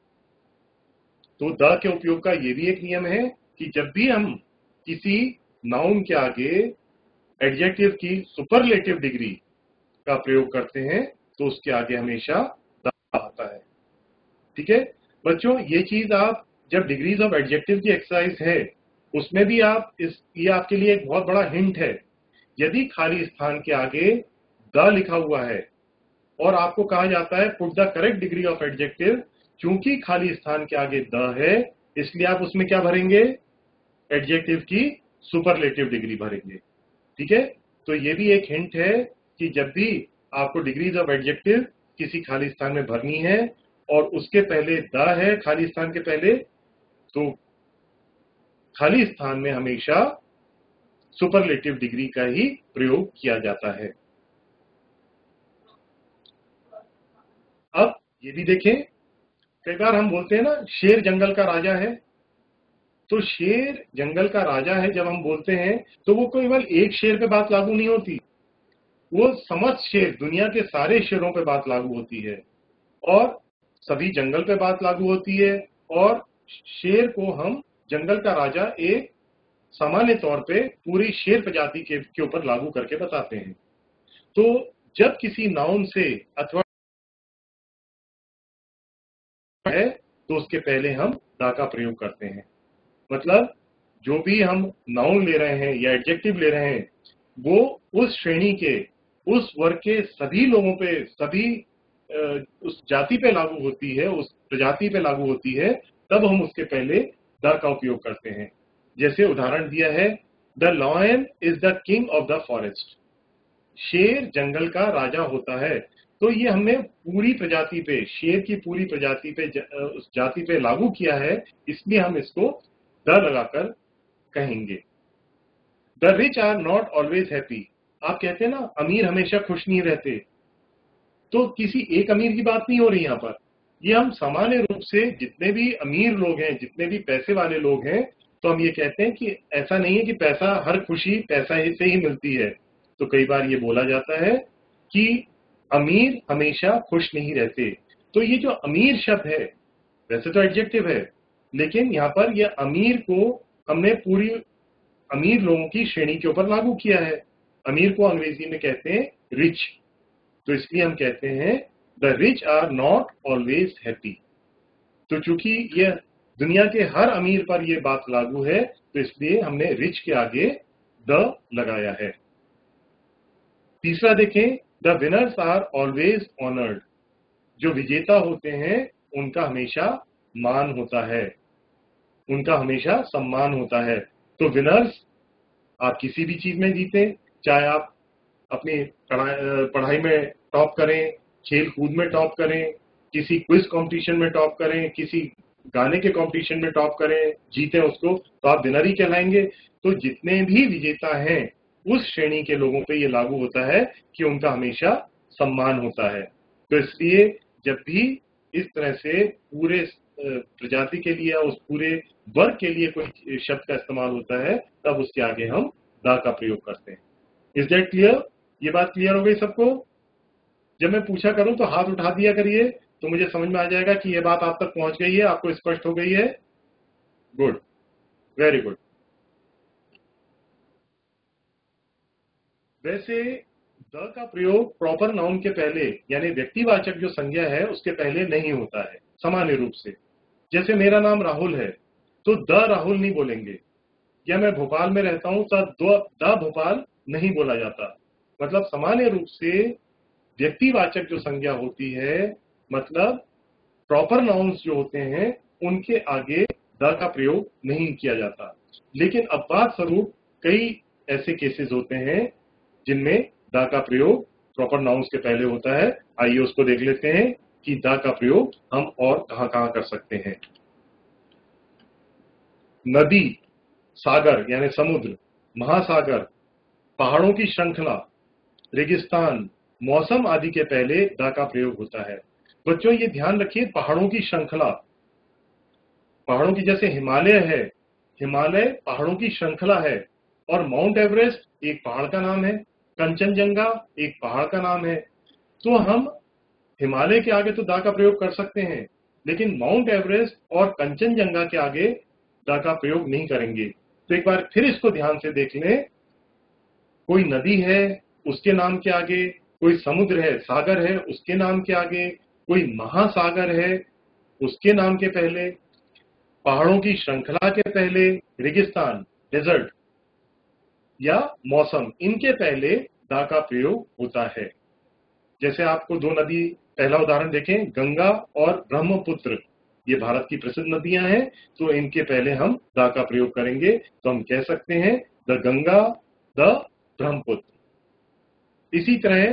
तो द के उपयोग का ये भी एक नियम है कि जब भी हम किसी नाउन के आगे एडजेक्टिव की सुपरलेटिव डिग्री का प्रयोग करते हैं, तो उसके आगे हमेशा द आता है। ठीक है बच्चों, ये चीज आप जब डिग्रीज ऑफ एडजेक्टिव की एक्सरसाइज है उसमें भी आप ये आपके लिए एक बहुत बड़ा हिंट है। यदि खाली स्थान के आगे द लिखा हुआ है और आपको कहा जाता है put the correct degree of adjective, चूंकि खाली स्थान के आगे द है, इसलिए आप उसमें क्या भरेंगे? एडजेक्टिव की सुपरलेटिव डिग्री भरेंगे। ठीक है, तो ये भी एक हिंट है कि जब भी आपको डिग्रीज ऑफ एडजेक्टिव किसी खाली स्थान में भरनी है और उसके पहले द है खाली स्थान के पहले, तो खाली स्थान में हमेशा सुपरलेटिव डिग्री का ही प्रयोग किया जाता है। अब ये भी देखें, कई बार हम बोलते हैं ना शेर जंगल का राजा है। तो शेर जंगल का राजा है जब हम बोलते हैं तो वो केवल एक शेर पे बात लागू नहीं होती, वो समस्त शेर, दुनिया के सारे शेरों पे बात लागू होती है और सभी जंगल पे बात लागू होती है। और शेर को हम जंगल का राजा एक सामान्य तौर पे पूरी शेर प्रजाति के ऊपर लागू करके बताते हैं। तो जब किसी नाउन से अथवा है तो उसके पहले हम द का प्रयोग करते हैं। मतलब जो भी हम नाउन ले रहे हैं या एडजेक्टिव ले रहे हैं, वो उस श्रेणी के, उस वर्ग के सभी लोगों पे, सभी उस जाति पे लागू होती है, उस प्रजाति पे लागू होती है, तब हम उसके पहले द का उपयोग करते हैं। जैसे उदाहरण दिया है, the lion is the king of the forest. शेर जंगल का राजा होता है। तो ये हमने पूरी प्रजाति पे, शेर की पूरी प्रजाति पे, उस जाति पे लागू किया है, इसलिए हम इसको द लगाकर कहेंगे। The rich are not always happy. आप कहते हैं ना अमीर हमेशा खुश नहीं रहते, तो किसी एक अमीर की बात नहीं हो रही यहाँ पर। ये हम सामान्य रूप से जितने भी अमीर लोग हैं, जितने भी पैसे वाले लोग हैं, तो हम ये कहते हैं कि ऐसा नहीं है कि पैसा, हर खुशी पैसा से ही मिलती है। तो कई बार ये बोला जाता है कि अमीर हमेशा खुश नहीं रहते। तो ये जो अमीर शब्द है वैसे तो एडजेक्टिव है, लेकिन यहाँ पर ये अमीर को हमने पूरी अमीर लोगों की श्रेणी के ऊपर लागू किया है। अमीर को अंग्रेजी में कहते हैं रिच, तो इसलिए हम कहते हैं the rich are not always happy. तो चूंकि ये दुनिया के हर अमीर पर यह बात लागू है, तो इसलिए हमने रिच के आगे द लगाया है। तीसरा देखें, the winners are always honoured. जो विजेता होते हैं उनका हमेशा मान होता है, उनका हमेशा सम्मान होता है। तो विनर्स, आप किसी भी चीज में जीते, चाहे आप अपनी पढ़ाई में टॉप करें, खेल कूद में टॉप करें, किसी क्विज कंपटीशन में टॉप करें, किसी गाने के कंपटीशन में टॉप करें, जीते उसको, तो आप विनर ही कहलाएंगे। तो जितने भी विजेता हैं उस श्रेणी के लोगों पे ये लागू होता है कि उनका हमेशा सम्मान होता है। तो इसलिए जब भी इस तरह से पूरे प्रजाति के लिए, उस पूरे वर्ग के लिए कोई शब्द का इस्तेमाल होता है, तब उसके आगे हम द का प्रयोग करते हैं। Is that clear? ये बात क्लियर हो गई सबको? जब मैं पूछा करूं तो हाथ उठा दिया करिए, तो मुझे समझ में आ जाएगा कि ये बात आप तक पहुंच गई है, आपको स्पष्ट हो गई है। Good, very good. वैसे द का प्रयोग प्रॉपर नाउन के पहले, यानी व्यक्तिवाचक जो संज्ञा है उसके पहले नहीं होता है सामान्य रूप से। जैसे मेरा नाम राहुल है, तो द राहुल नहीं बोलेंगे, या मैं भोपाल में रहता हूं तो द भोपाल नहीं बोला जाता। मतलब सामान्य रूप से व्यक्तिवाचक जो संज्ञा होती है, मतलब प्रॉपर नाउन्स जो होते हैं, उनके आगे द का प्रयोग नहीं किया जाता। लेकिन अपवाद स्वरूप कई ऐसे केसेस होते हैं जिनमें द का प्रयोग प्रॉपर नाउन्स के पहले होता है। आइए उसको देख लेते हैं कि द का प्रयोग हम और कहां कर सकते हैं। नदी, सागर यानी समुद्र, महासागर, पहाड़ों की श्रृंखला, रेगिस्तान, मौसम आदि के पहले द का प्रयोग होता है। बच्चों ये ध्यान रखिए, पहाड़ों की श्रृंखला, पहाड़ों की जैसे हिमालय है, हिमालय पहाड़ों की श्रृंखला है, और माउंट एवरेस्ट एक पहाड़ का नाम है, कंचनजंगा एक पहाड़ का नाम है। तो हम हिमालय के आगे तो द का प्रयोग कर सकते हैं, लेकिन माउंट एवरेस्ट और कंचनजंगा के आगे द का प्रयोग नहीं करेंगे। तो एक बार फिर इसको ध्यान से देख लें। कोई नदी है उसके नाम के आगे, कोई समुद्र है, सागर है, उसके नाम के आगे, कोई महासागर है उसके नाम के पहले, पहाड़ों की श्रृंखला के पहले, रेगिस्तान, डेजर्ट या मौसम, इनके पहले द का प्रयोग होता है। जैसे आपको दो नदी, पहला उदाहरण देखें, गंगा और ब्रह्मपुत्र, ये भारत की प्रसिद्ध नदियां हैं, तो इनके पहले हम द का प्रयोग करेंगे। तो हम कह सकते हैं द गंगा, द ब्रह्मपुत्र। इसी तरह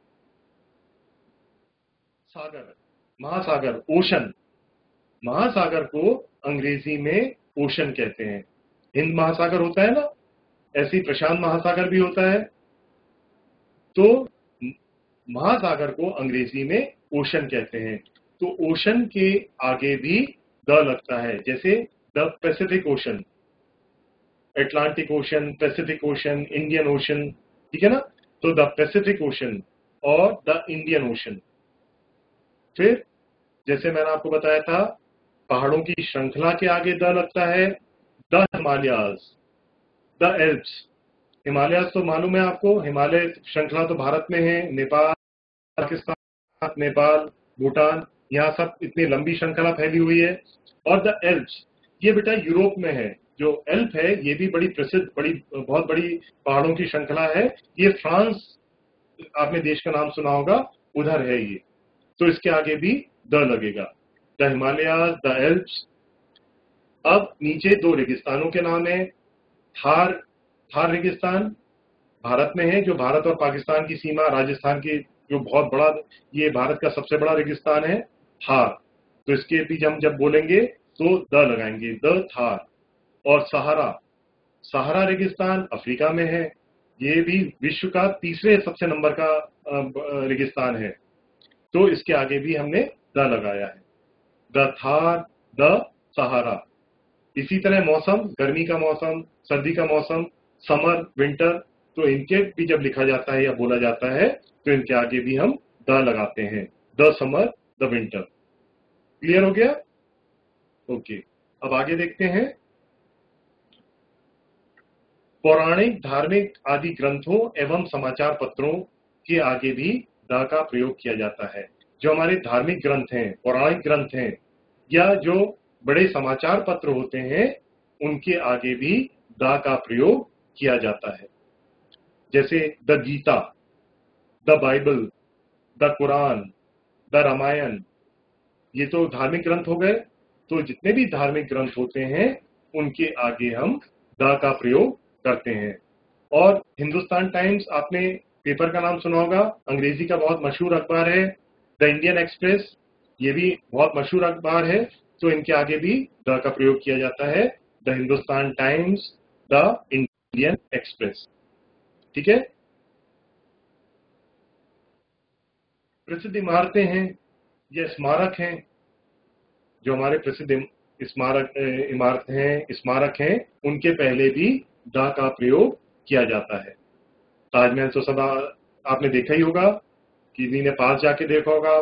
सागर, महासागर, ओशन, महासागर को अंग्रेजी में ओशन कहते हैं। हिंद महासागर होता है ना, ऐसे ही प्रशांत महासागर भी होता है। तो महासागर को अंग्रेजी में ओशन कहते हैं। तो ओशन के आगे भी द लगता है, जैसे the Pacific Ocean, Atlantic Ocean, Pacific Ocean, Indian Ocean, ठीक है ना। तो द पैसिफिक ओशन और द इंडियन ओशन। फिर जैसे मैंने आपको बताया था, पहाड़ों की श्रृंखला के आगे द लगता है, the Himalayas, the Alps. Himalayas तो मालूम है आपको, हिमालय श्रृंखला तो भारत में है, नेपाल, पाकिस्तान, नेपाल, भूटान, यहाँ सब इतनी लंबी श्रृंखला फैली हुई है। और द एल्प्स, ये बेटा यूरोप में है। जो एल्प है ये भी बड़ी प्रसिद्ध, बहुत बड़ी पहाड़ों की श्रृंखला है। ये फ्रांस, आपने देश का नाम सुना होगा, उधर है ये। तो इसके आगे भी द लगेगा, द हिमालयाज, द एल्प्स। अब नीचे दो रेगिस्तानों के नाम है। थार रेगिस्तान भारत में है, जो भारत और पाकिस्तान की सीमा, राजस्थान की जो बहुत बड़ा, ये भारत का सबसे बड़ा रेगिस्तान है थार। तो इसके भी हम जब बोलेंगे तो द लगाएंगे, द थार। और सहारा रेगिस्तान अफ्रीका में है, ये भी विश्व का तीसरे सबसे नंबर का रेगिस्तान है। तो इसके आगे भी हमने द लगाया है, द थार, द सहारा। इसी तरह मौसम, गर्मी का मौसम, सर्दी का मौसम, समर, विंटर, तो इनके भी जब लिखा जाता है या बोला जाता है तो इनके आगे भी हम द लगाते हैं, the summer, the winter. Clear हो गया? ओके, अब आगे देखते हैं। पौराणिक, धार्मिक आदि ग्रंथों एवं समाचार पत्रों के आगे भी द का प्रयोग किया जाता है। जो हमारे धार्मिक ग्रंथ हैं, पौराणिक ग्रंथ हैं, या जो बड़े समाचार पत्र होते हैं, उनके आगे भी द का प्रयोग किया जाता है। जैसे the Gita, the Bible, the Quran, the Ramayana, ये तो धार्मिक ग्रंथ हो गए। तो जितने भी धार्मिक ग्रंथ होते हैं, उनके आगे हम द का प्रयोग करते हैं। और हिंदुस्तान टाइम्स, आपने पेपर का नाम सुना होगा, अंग्रेजी का बहुत मशहूर अखबार है। द इंडियन एक्सप्रेस, ये भी बहुत मशहूर अखबार है। तो इनके आगे भी द का प्रयोग किया जाता है। The Hindustan Times, the Indian Express. ठीक है। प्रसिद्ध इमारतें हैं या स्मारक हैं, जो हमारे प्रसिद्ध इमारतें हैं, स्मारक हैं, उनके पहले भी द का प्रयोग किया जाता है। ताजमहल तो सब आपने देखा ही होगा, किसी ने पास जाके देखा होगा,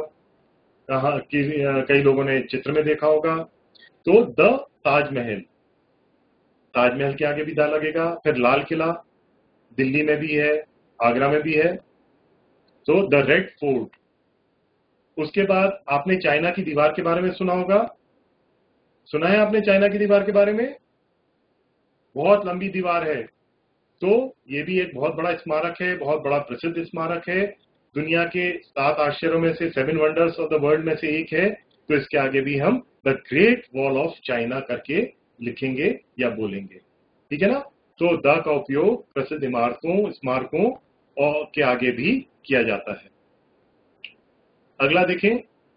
कई लोगों ने चित्र में देखा होगा। तो द ताजमहल, ताजमहल के आगे भी द लगेगा। फिर लाल किला, दिल्ली में भी है, आगरा में भी है, तो द रेड फोर्ट। उसके बाद आपने चाइना की दीवार के बारे में सुना होगा। सुना है आपने चाइना की दीवार के बारे में? बहुत लंबी दीवार है। तो ये भी एक बहुत बड़ा स्मारक है, बहुत बड़ा प्रसिद्ध स्मारक है। दुनिया के 7 आश्चर्यों में से, 7 वंडर्स ऑफ द वर्ल्ड में से एक है। तो इसके आगे भी हम the Great Wall of China करके लिखेंगे या बोलेंगे। ठीक है ना। तो द का उपयोग प्रसिद्ध इमारतों, स्मारकों और के आगे भी किया जाता है। अगला देखें,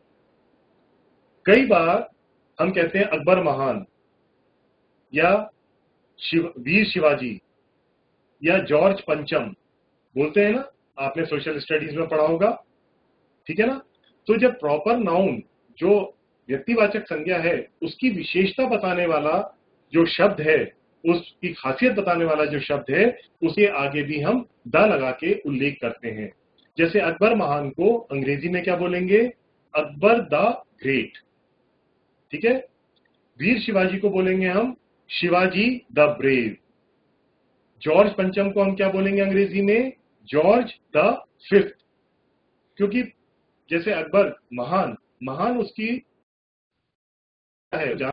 कई बार हम कहते हैं अकबर महान, या वीर शिवाजी, या जॉर्ज पंचम बोलते हैं ना, आपने सोशल स्टडीज में पढ़ा होगा। ठीक है ना। तो जब प्रॉपर नाउन, जो व्यक्तिवाचक संज्ञा है, उसकी विशेषता बताने वाला जो शब्द है, उसकी खासियत बताने वाला जो शब्द है, उसके आगे भी हम द लगा के उल्लेख करते हैं। जैसे अकबर महान को अंग्रेजी में क्या बोलेंगे? Akbar the Great. ठीक है। वीर शिवाजी को बोलेंगे हम शिवाजी द ब्रेव। जॉर्ज पंचम को हम क्या बोलेंगे अंग्रेजी में? George the Fifth. क्योंकि जैसे अकबर महान, महान उसकी है,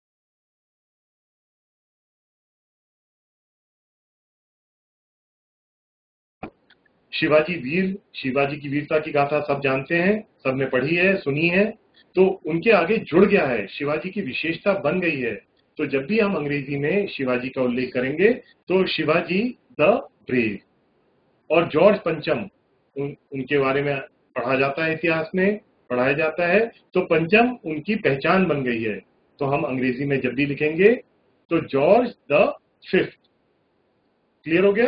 शिवाजी वीर, शिवाजी की वीरता की गाथा सब जानते हैं, सबने पढ़ी है, सुनी है। तो उनके आगे जुड़ गया है, शिवाजी की विशेषता बन गई है। तो जब भी हम अंग्रेजी में शिवाजी का उल्लेख करेंगे तो शिवाजी द ब्रेव। और जॉर्ज पंचम, उनके बारे में पढ़ा जाता है, इतिहास में पढ़ाया जाता है। तो पंचम उनकी पहचान बन गई है। तो हम अंग्रेजी में जब भी लिखेंगे तो जॉर्ज द फिफ्थ। क्लियर हो गया।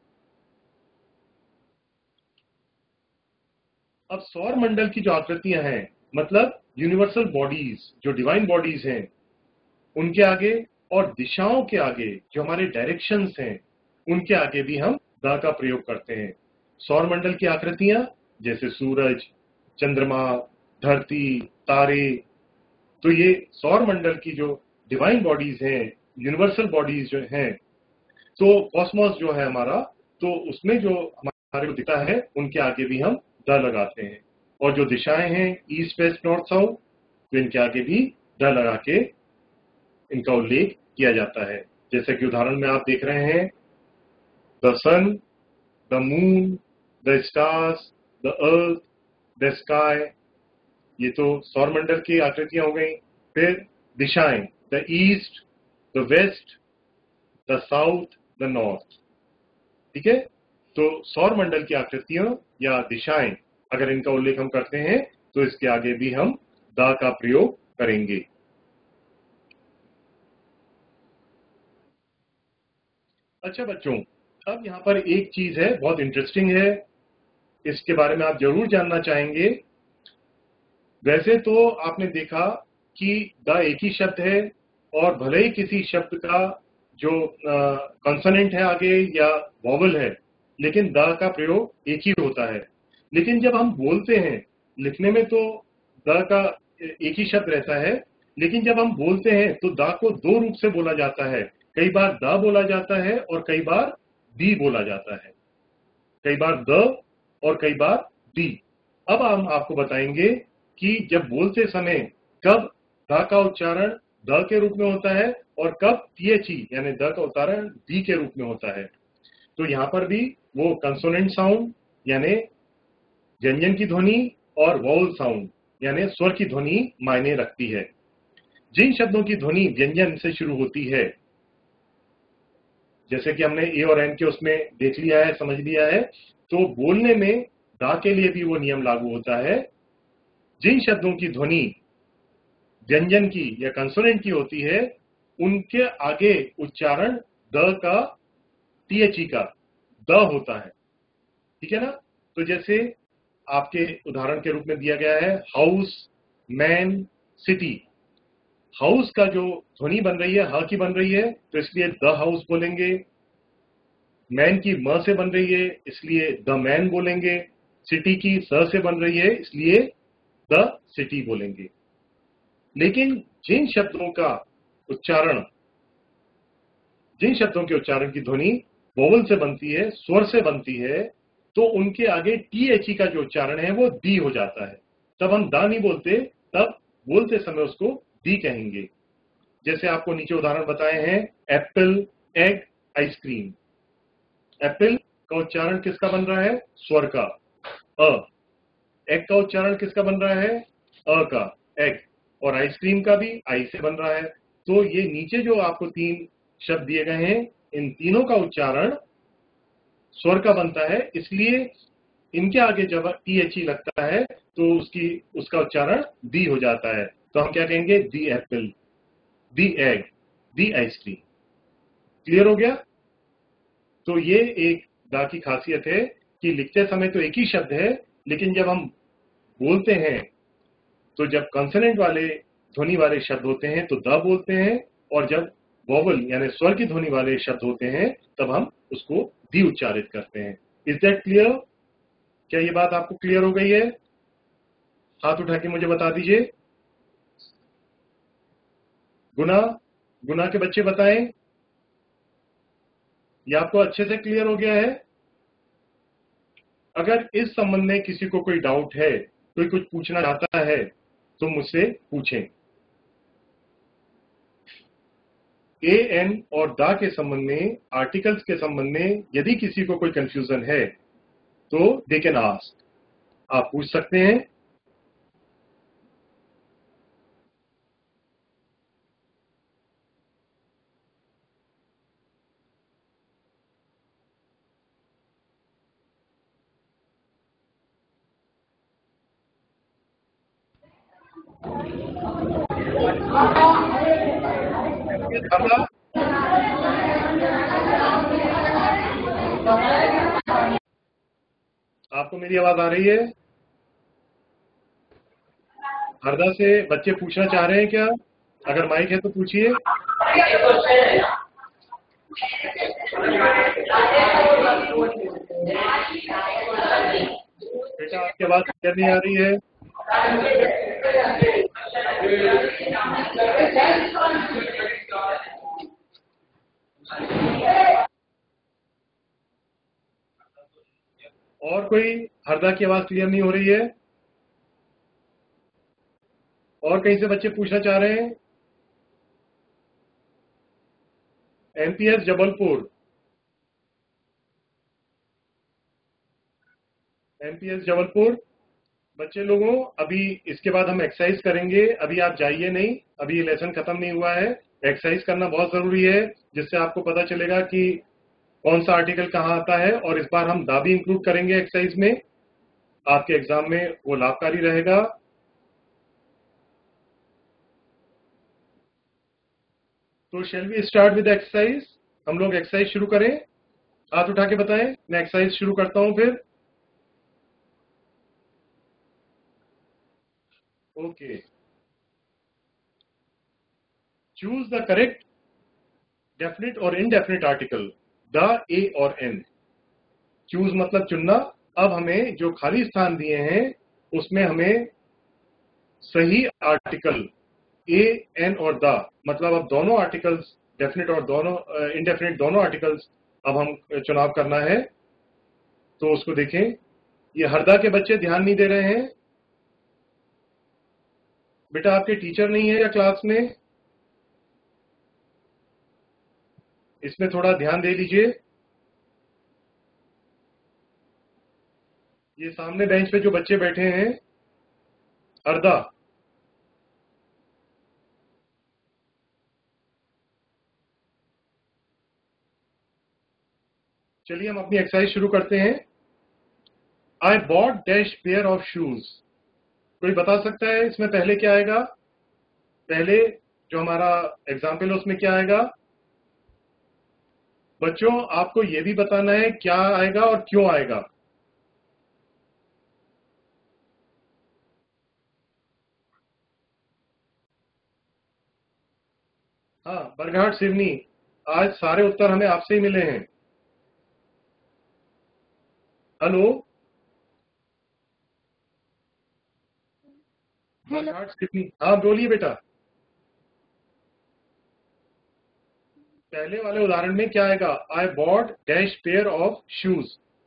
अब सौर मंडल की जो आकृतियां हैं, मतलब यूनिवर्सल बॉडीज, जो डिवाइन बॉडीज हैं, उनके आगे और दिशाओं के आगे, जो हमारे डायरेक्शंस हैं, उनके आगे भी हम द का प्रयोग करते हैं। सौर मंडल की आकृतियां जैसे सूरज, चंद्रमा, धरती, तारे, तो ये सौर मंडल की जो डिवाइन बॉडीज हैं, यूनिवर्सल बॉडीज जो हैं, तो कॉस्मोस जो है हमारा, तो उसमें जो हमारे को दिखता है, उनके आगे भी हम द लगाते हैं। और जो दिशाएं हैं, ईस्ट, वेस्ट, नॉर्थ, साउथ, तो इनके आगे भी द लगा के इनका उल्लेख किया जाता है। जैसे कि उदाहरण में आप देख रहे हैं, the sun, the moon, the stars, the earth, the sky, ये तो सौरमंडल की आकृतियां हो गई। फिर दिशाएं, the east, the west, the south, the north. ठीक है। तो सौर मंडल की आकृतियां या दिशाएं, अगर इनका उल्लेख हम करते हैं तो इसके आगे भी हम द का प्रयोग करेंगे। अच्छा बच्चों, अब यहां पर एक चीज है, बहुत इंटरेस्टिंग है, इसके बारे में आप जरूर जानना चाहेंगे। वैसे तो आपने देखा कि द एक ही शब्द है, और भले ही किसी शब्द का जो कॉन्सोनेंट है आगे या वॉवल है, लेकिन द का प्रयोग एक ही होता है। लेकिन जब हम बोलते हैं, लिखने में तो द का एक ही शब्द रहता है, लेकिन जब हम बोलते हैं तो द को 2 रूप से बोला जाता है। कई बार द बोला जाता है और कई बार दी बोला जाता है, कई बार द और कई बार दी। अब हम आपको बताएंगे कि जब बोलते समय कब द का उच्चारण द के रूप में होता है और कब THE यानी द का उच्चारण दी के रूप में होता है। तो यहाँ पर भी वो कंसोनेंट साउंड यानी व्यंजन की ध्वनि और वॉवल साउंड यानी स्वर की ध्वनि मायने रखती है। जिन शब्दों की ध्वनि व्यंजन से शुरू होती है, जैसे कि हमने ए और एन के उसमें देख लिया है, समझ लिया है, तो बोलने में दा के लिए भी वो नियम लागू होता है। जिन शब्दों की ध्वनि व्यंजन की या कंसोनेंट की होती है, उनके आगे उच्चारण द का THE का द होता है, ठीक है ना। तो जैसे आपके उदाहरण के रूप में दिया गया है हाउस, मैन, सिटी। हाउस का जो ध्वनि बन रही है ह की बन रही है, तो इसलिए द हाउस बोलेंगे। मैन की म से बन रही है, इसलिए द मैन बोलेंगे। सिटी की स से बन रही है, इसलिए द सिटी बोलेंगे। लेकिन जिन शब्दों के उच्चारण की ध्वनि वोवल से बनती है, स्वर से बनती है, तो उनके आगे THE का जो उच्चारण है वो दी हो जाता है। तब हम दा नहीं बोलते, तब बोलते समय उसको दी कहेंगे। जैसे आपको नीचे उदाहरण बताए हैं, एप्पल, एग, आइसक्रीम। एप्पल का उच्चारण किसका बन रहा है? स्वर का, अ। एग का उच्चारण किसका बन रहा है? अ का, एग। और आइसक्रीम का भी आई से बन रहा है। तो ये नीचे जो आपको 3 शब्द दिए गए हैं, इन तीनों का उच्चारण स्वर का बनता है, इसलिए इनके आगे जब THE लगता है तो उसका उच्चारण दी हो जाता है। तो हम क्या कहेंगे? The apple, the egg, the ice cream. Clear हो गया? तो ये एक दा की खासियत है कि लिखते समय तो एक ही शब्द है, लेकिन जब हम बोलते हैं तो जब कंसोनेंट वाले ध्वनि वाले शब्द होते हैं तो द बोलते हैं, और जब वोवल यानी स्वर की ध्वनि वाले शब्द होते हैं तब हम उसको दी उच्चारित करते हैं। Is that clear? क्या ये बात आपको क्लियर हो गई है? हाथ उठा के मुझे बता दीजिए। गुना के बच्चे बताएं, ये आपको अच्छे से क्लियर हो गया है? अगर इस संबंध में किसी को कोई डाउट है, कोई कुछ पूछना चाहता है, तो मुझसे पूछें। ए, एन और दा के संबंध में, आर्टिकल्स के संबंध में यदि किसी को कोई कंफ्यूजन है तो दे कैन आस्क, आप पूछ सकते हैं। आपको मेरी आवाज आ रही है? हरदा से बच्चे पूछना चाह रहे हैं क्या? अगर माइक है तो पूछिए। बेटा आपकी आवाज क्लियर नहीं आ रही है। और कोई हरदा की आवाज क्लियर नहीं हो रही है? और कहीं से बच्चे पूछना चाह रहे हैं? MPS Jabalpur, MPS Jabalpur. बच्चे लोगों, अभी इसके बाद हम एक्सरसाइज करेंगे। अभी आप जाइए नहीं, अभी ये लेसन खत्म नहीं हुआ है। एक्सरसाइज करना बहुत जरूरी है, जिससे आपको पता चलेगा कि कौन सा आर्टिकल कहाँ आता है। और इस बार हम दा भी इंक्लूड करेंगे एक्सरसाइज में, आपके एग्जाम में वो लाभकारी रहेगा। तो shall we start with exercise? हम लोग एक्सरसाइज शुरू करें? हाथ उठा के बताएं, मैं एक्सरसाइज शुरू करता हूं फिर। Okay, choose the correct definite और इनडेफिनेट आर्टिकल द, ए और एन। चूज मतलब चुनना। अब हमें जो खाली स्थान दिए हैं उसमें हमें सही आर्टिकल ए, एन और द, मतलब अब दोनों आर्टिकल्स डेफिनेट और दोनों इनडेफिनेट दोनों आर्टिकल्स अब हम चुनाव करना है। तो उसको देखें। ये हरदा के बच्चे ध्यान नहीं दे रहे हैं। बेटा आपके टीचर नहीं है या क्लास में? इसमें थोड़ा ध्यान दे लीजिए। ये सामने बेंच पे जो बच्चे बैठे हैं, हरदा, चलिए हम अपनी एक्सरसाइज शुरू करते हैं। I bought dash pair of shoes. कोई बता सकता है इसमें पहले क्या आएगा? पहले जो हमारा एग्जाम्पल है उसमें क्या आएगा? बच्चों आपको यह भी बताना है क्या आएगा और क्यों आएगा। हाँ बरघाट सिवनी, आज सारे उत्तर हमें आपसे ही मिले हैं। हेलो बरघाट सिवनी, हाँ बोलिए बेटा। पहले वाले उदाहरण में क्या आएगा? I bought dash pair of shoes.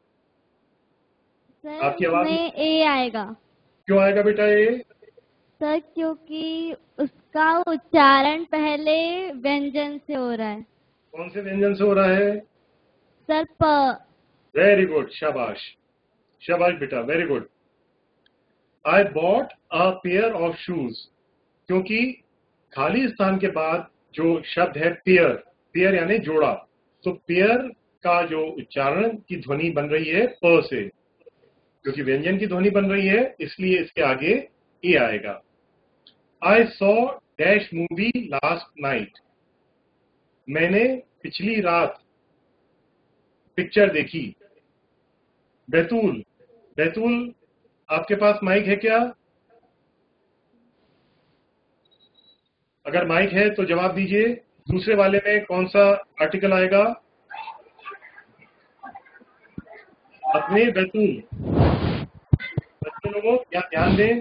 आपकी आवाज में ए आएगा। क्यों आएगा बेटा ये? सर क्योंकि उसका उच्चारण पहले व्यंजन से हो रहा है। कौन से व्यंजन से हो रहा है? सर प। वेरी गुड, शाबाश शाबाश बेटा, very good. I bought a pair of shoes, क्योंकि खाली स्थान के बाद जो शब्द है पेयर, पेयर यानी जोड़ा, तो पेयर का जो उच्चारण की ध्वनि बन रही है प से, क्योंकि व्यंजन की ध्वनि बन रही है इसलिए इसके आगे ए आएगा। I saw dash movie last night. मैंने पिछली रात पिक्चर देखी। बैतूल, बैतूल आपके पास माइक है क्या? अगर माइक है तो जवाब दीजिए। दूसरे वाले में कौन सा आर्टिकल आएगा? अपने बैतूल। बच्चे लोगों क्या ध्यान दें।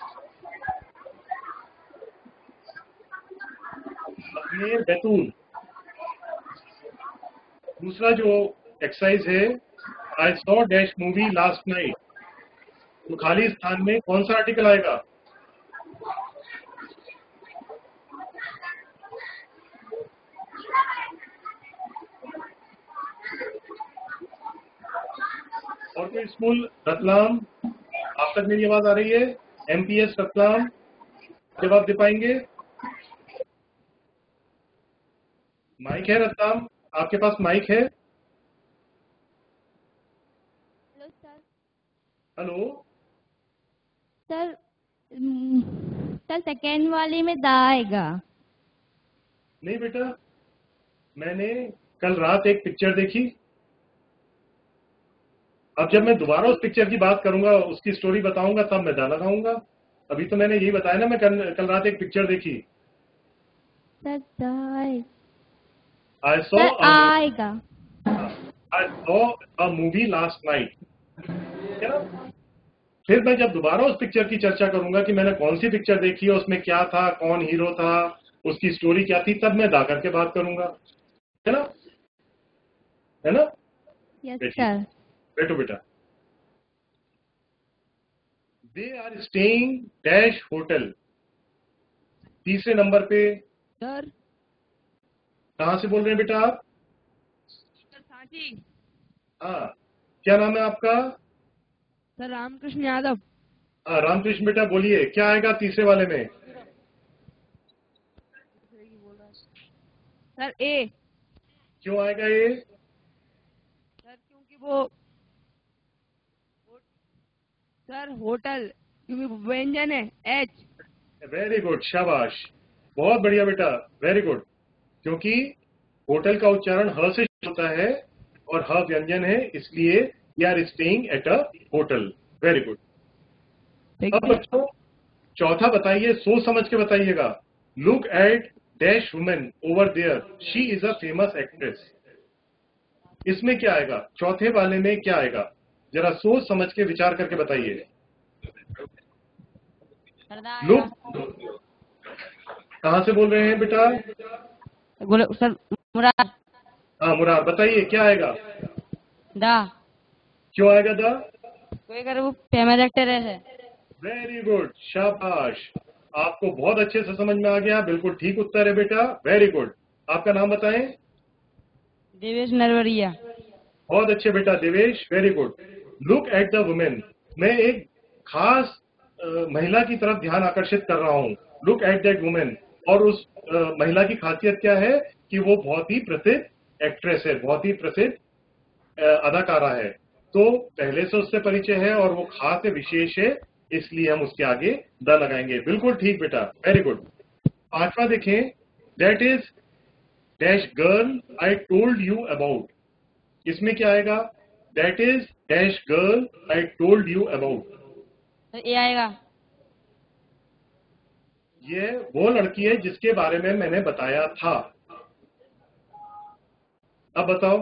अपने बैतूल। दूसरा जो एक्सरसाइज है, I saw dash movie last night, तो खाली स्थान में कौन सा आर्टिकल आएगा? और कोई स्कूल? रतलाम, आप तक मेरी आवाज आ रही है? एमपीएस रतलाम जवाब दे पाएंगे? माइक है रतलाम, आपके पास माइक है? Hello sir. Hello sir sir second वाले में दा आएगा। नहीं बेटा, मैंने कल रात एक पिक्चर देखी। अब जब मैं दोबारा उस पिक्चर की बात करूंगा, उसकी स्टोरी बताऊंगा, तब मैं दा लगाऊंगा। अभी तो मैंने यही बताया ना, मैं कल रात एक पिक्चर देखी। सर आई सॉ आएगा। I saw a movie last night. क्या? फिर मैं जब दोबारा उस पिक्चर की चर्चा करूंगा कि मैंने कौन सी पिक्चर देखी है, उसमें क्या था, कौन हीरो था, उसकी स्टोरी क्या थी, तब मैं दा करके बात करूंगा। है ना? है ना? Yes sir. बैठो बेटा। They are staying dash hotel. तीसरे नंबर पे सर कहां से बोल रहे हैं बेटा आप? सांची। हाँ, क्या नाम है आपका? सर रामकृष्ण यादव। हाँ रामकृष्ण बेटा, बोलिए क्या आएगा तीसरे वाले में? Sir a. क्यों आएगा ये? सर क्योंकि वो सर होटल, क्योंकि व्यंजन है एच। वेरी गुड, शाबाश, बहुत बढ़िया बेटा, वेरी गुड। क्योंकि होटल का उच्चारण ह से होता है और ह व्यंजन है, इसलिए we are staying at a hotel. Very good. अब बच्चों चौथा बताइए, सोच समझ के बताइएगा। Look at dash women over there, she is a famous actress. इसमें क्या आएगा? चौथे वाले में क्या आएगा? जरा सोच समझ के विचार करके बताइए। लुक, कहां से बोल रहे हैं बेटा? सर मुराद। हाँ मुरार, बताइए क्या आएगा? दा। क्यों आएगा द? कोई अगर वो फीमेल एक्टर है। वेरी गुड, शाबाश, आपको बहुत अच्छे से समझ में आ गया, बिल्कुल ठीक उत्तर है बेटा, वेरी गुड। आपका नाम बताएं। देवेश नरवरिया। बहुत अच्छे बेटा Devesh, very good. Look at the women, मैं एक खास महिला की तरफ ध्यान आकर्षित कर रहा हूँ। लुक एट दैट वुमेन, और उस महिला की खासियत क्या है कि वो बहुत ही प्रसिद्ध एक्ट्रेस है, बहुत ही प्रसिद्ध अदाकारा है। तो पहले से उससे परिचय है और वो खास है, विशेष है, इसलिए हम उसके आगे द लगाएंगे। बिल्कुल ठीक बेटा, वेरी गुड। पांचवा देखें, that is dash girl I told you about, इसमें क्या आएगा? That is dash girl I told you about. तो ये आएगा। ये वो लड़की है जिसके बारे में मैंने बताया था। अब बताओ।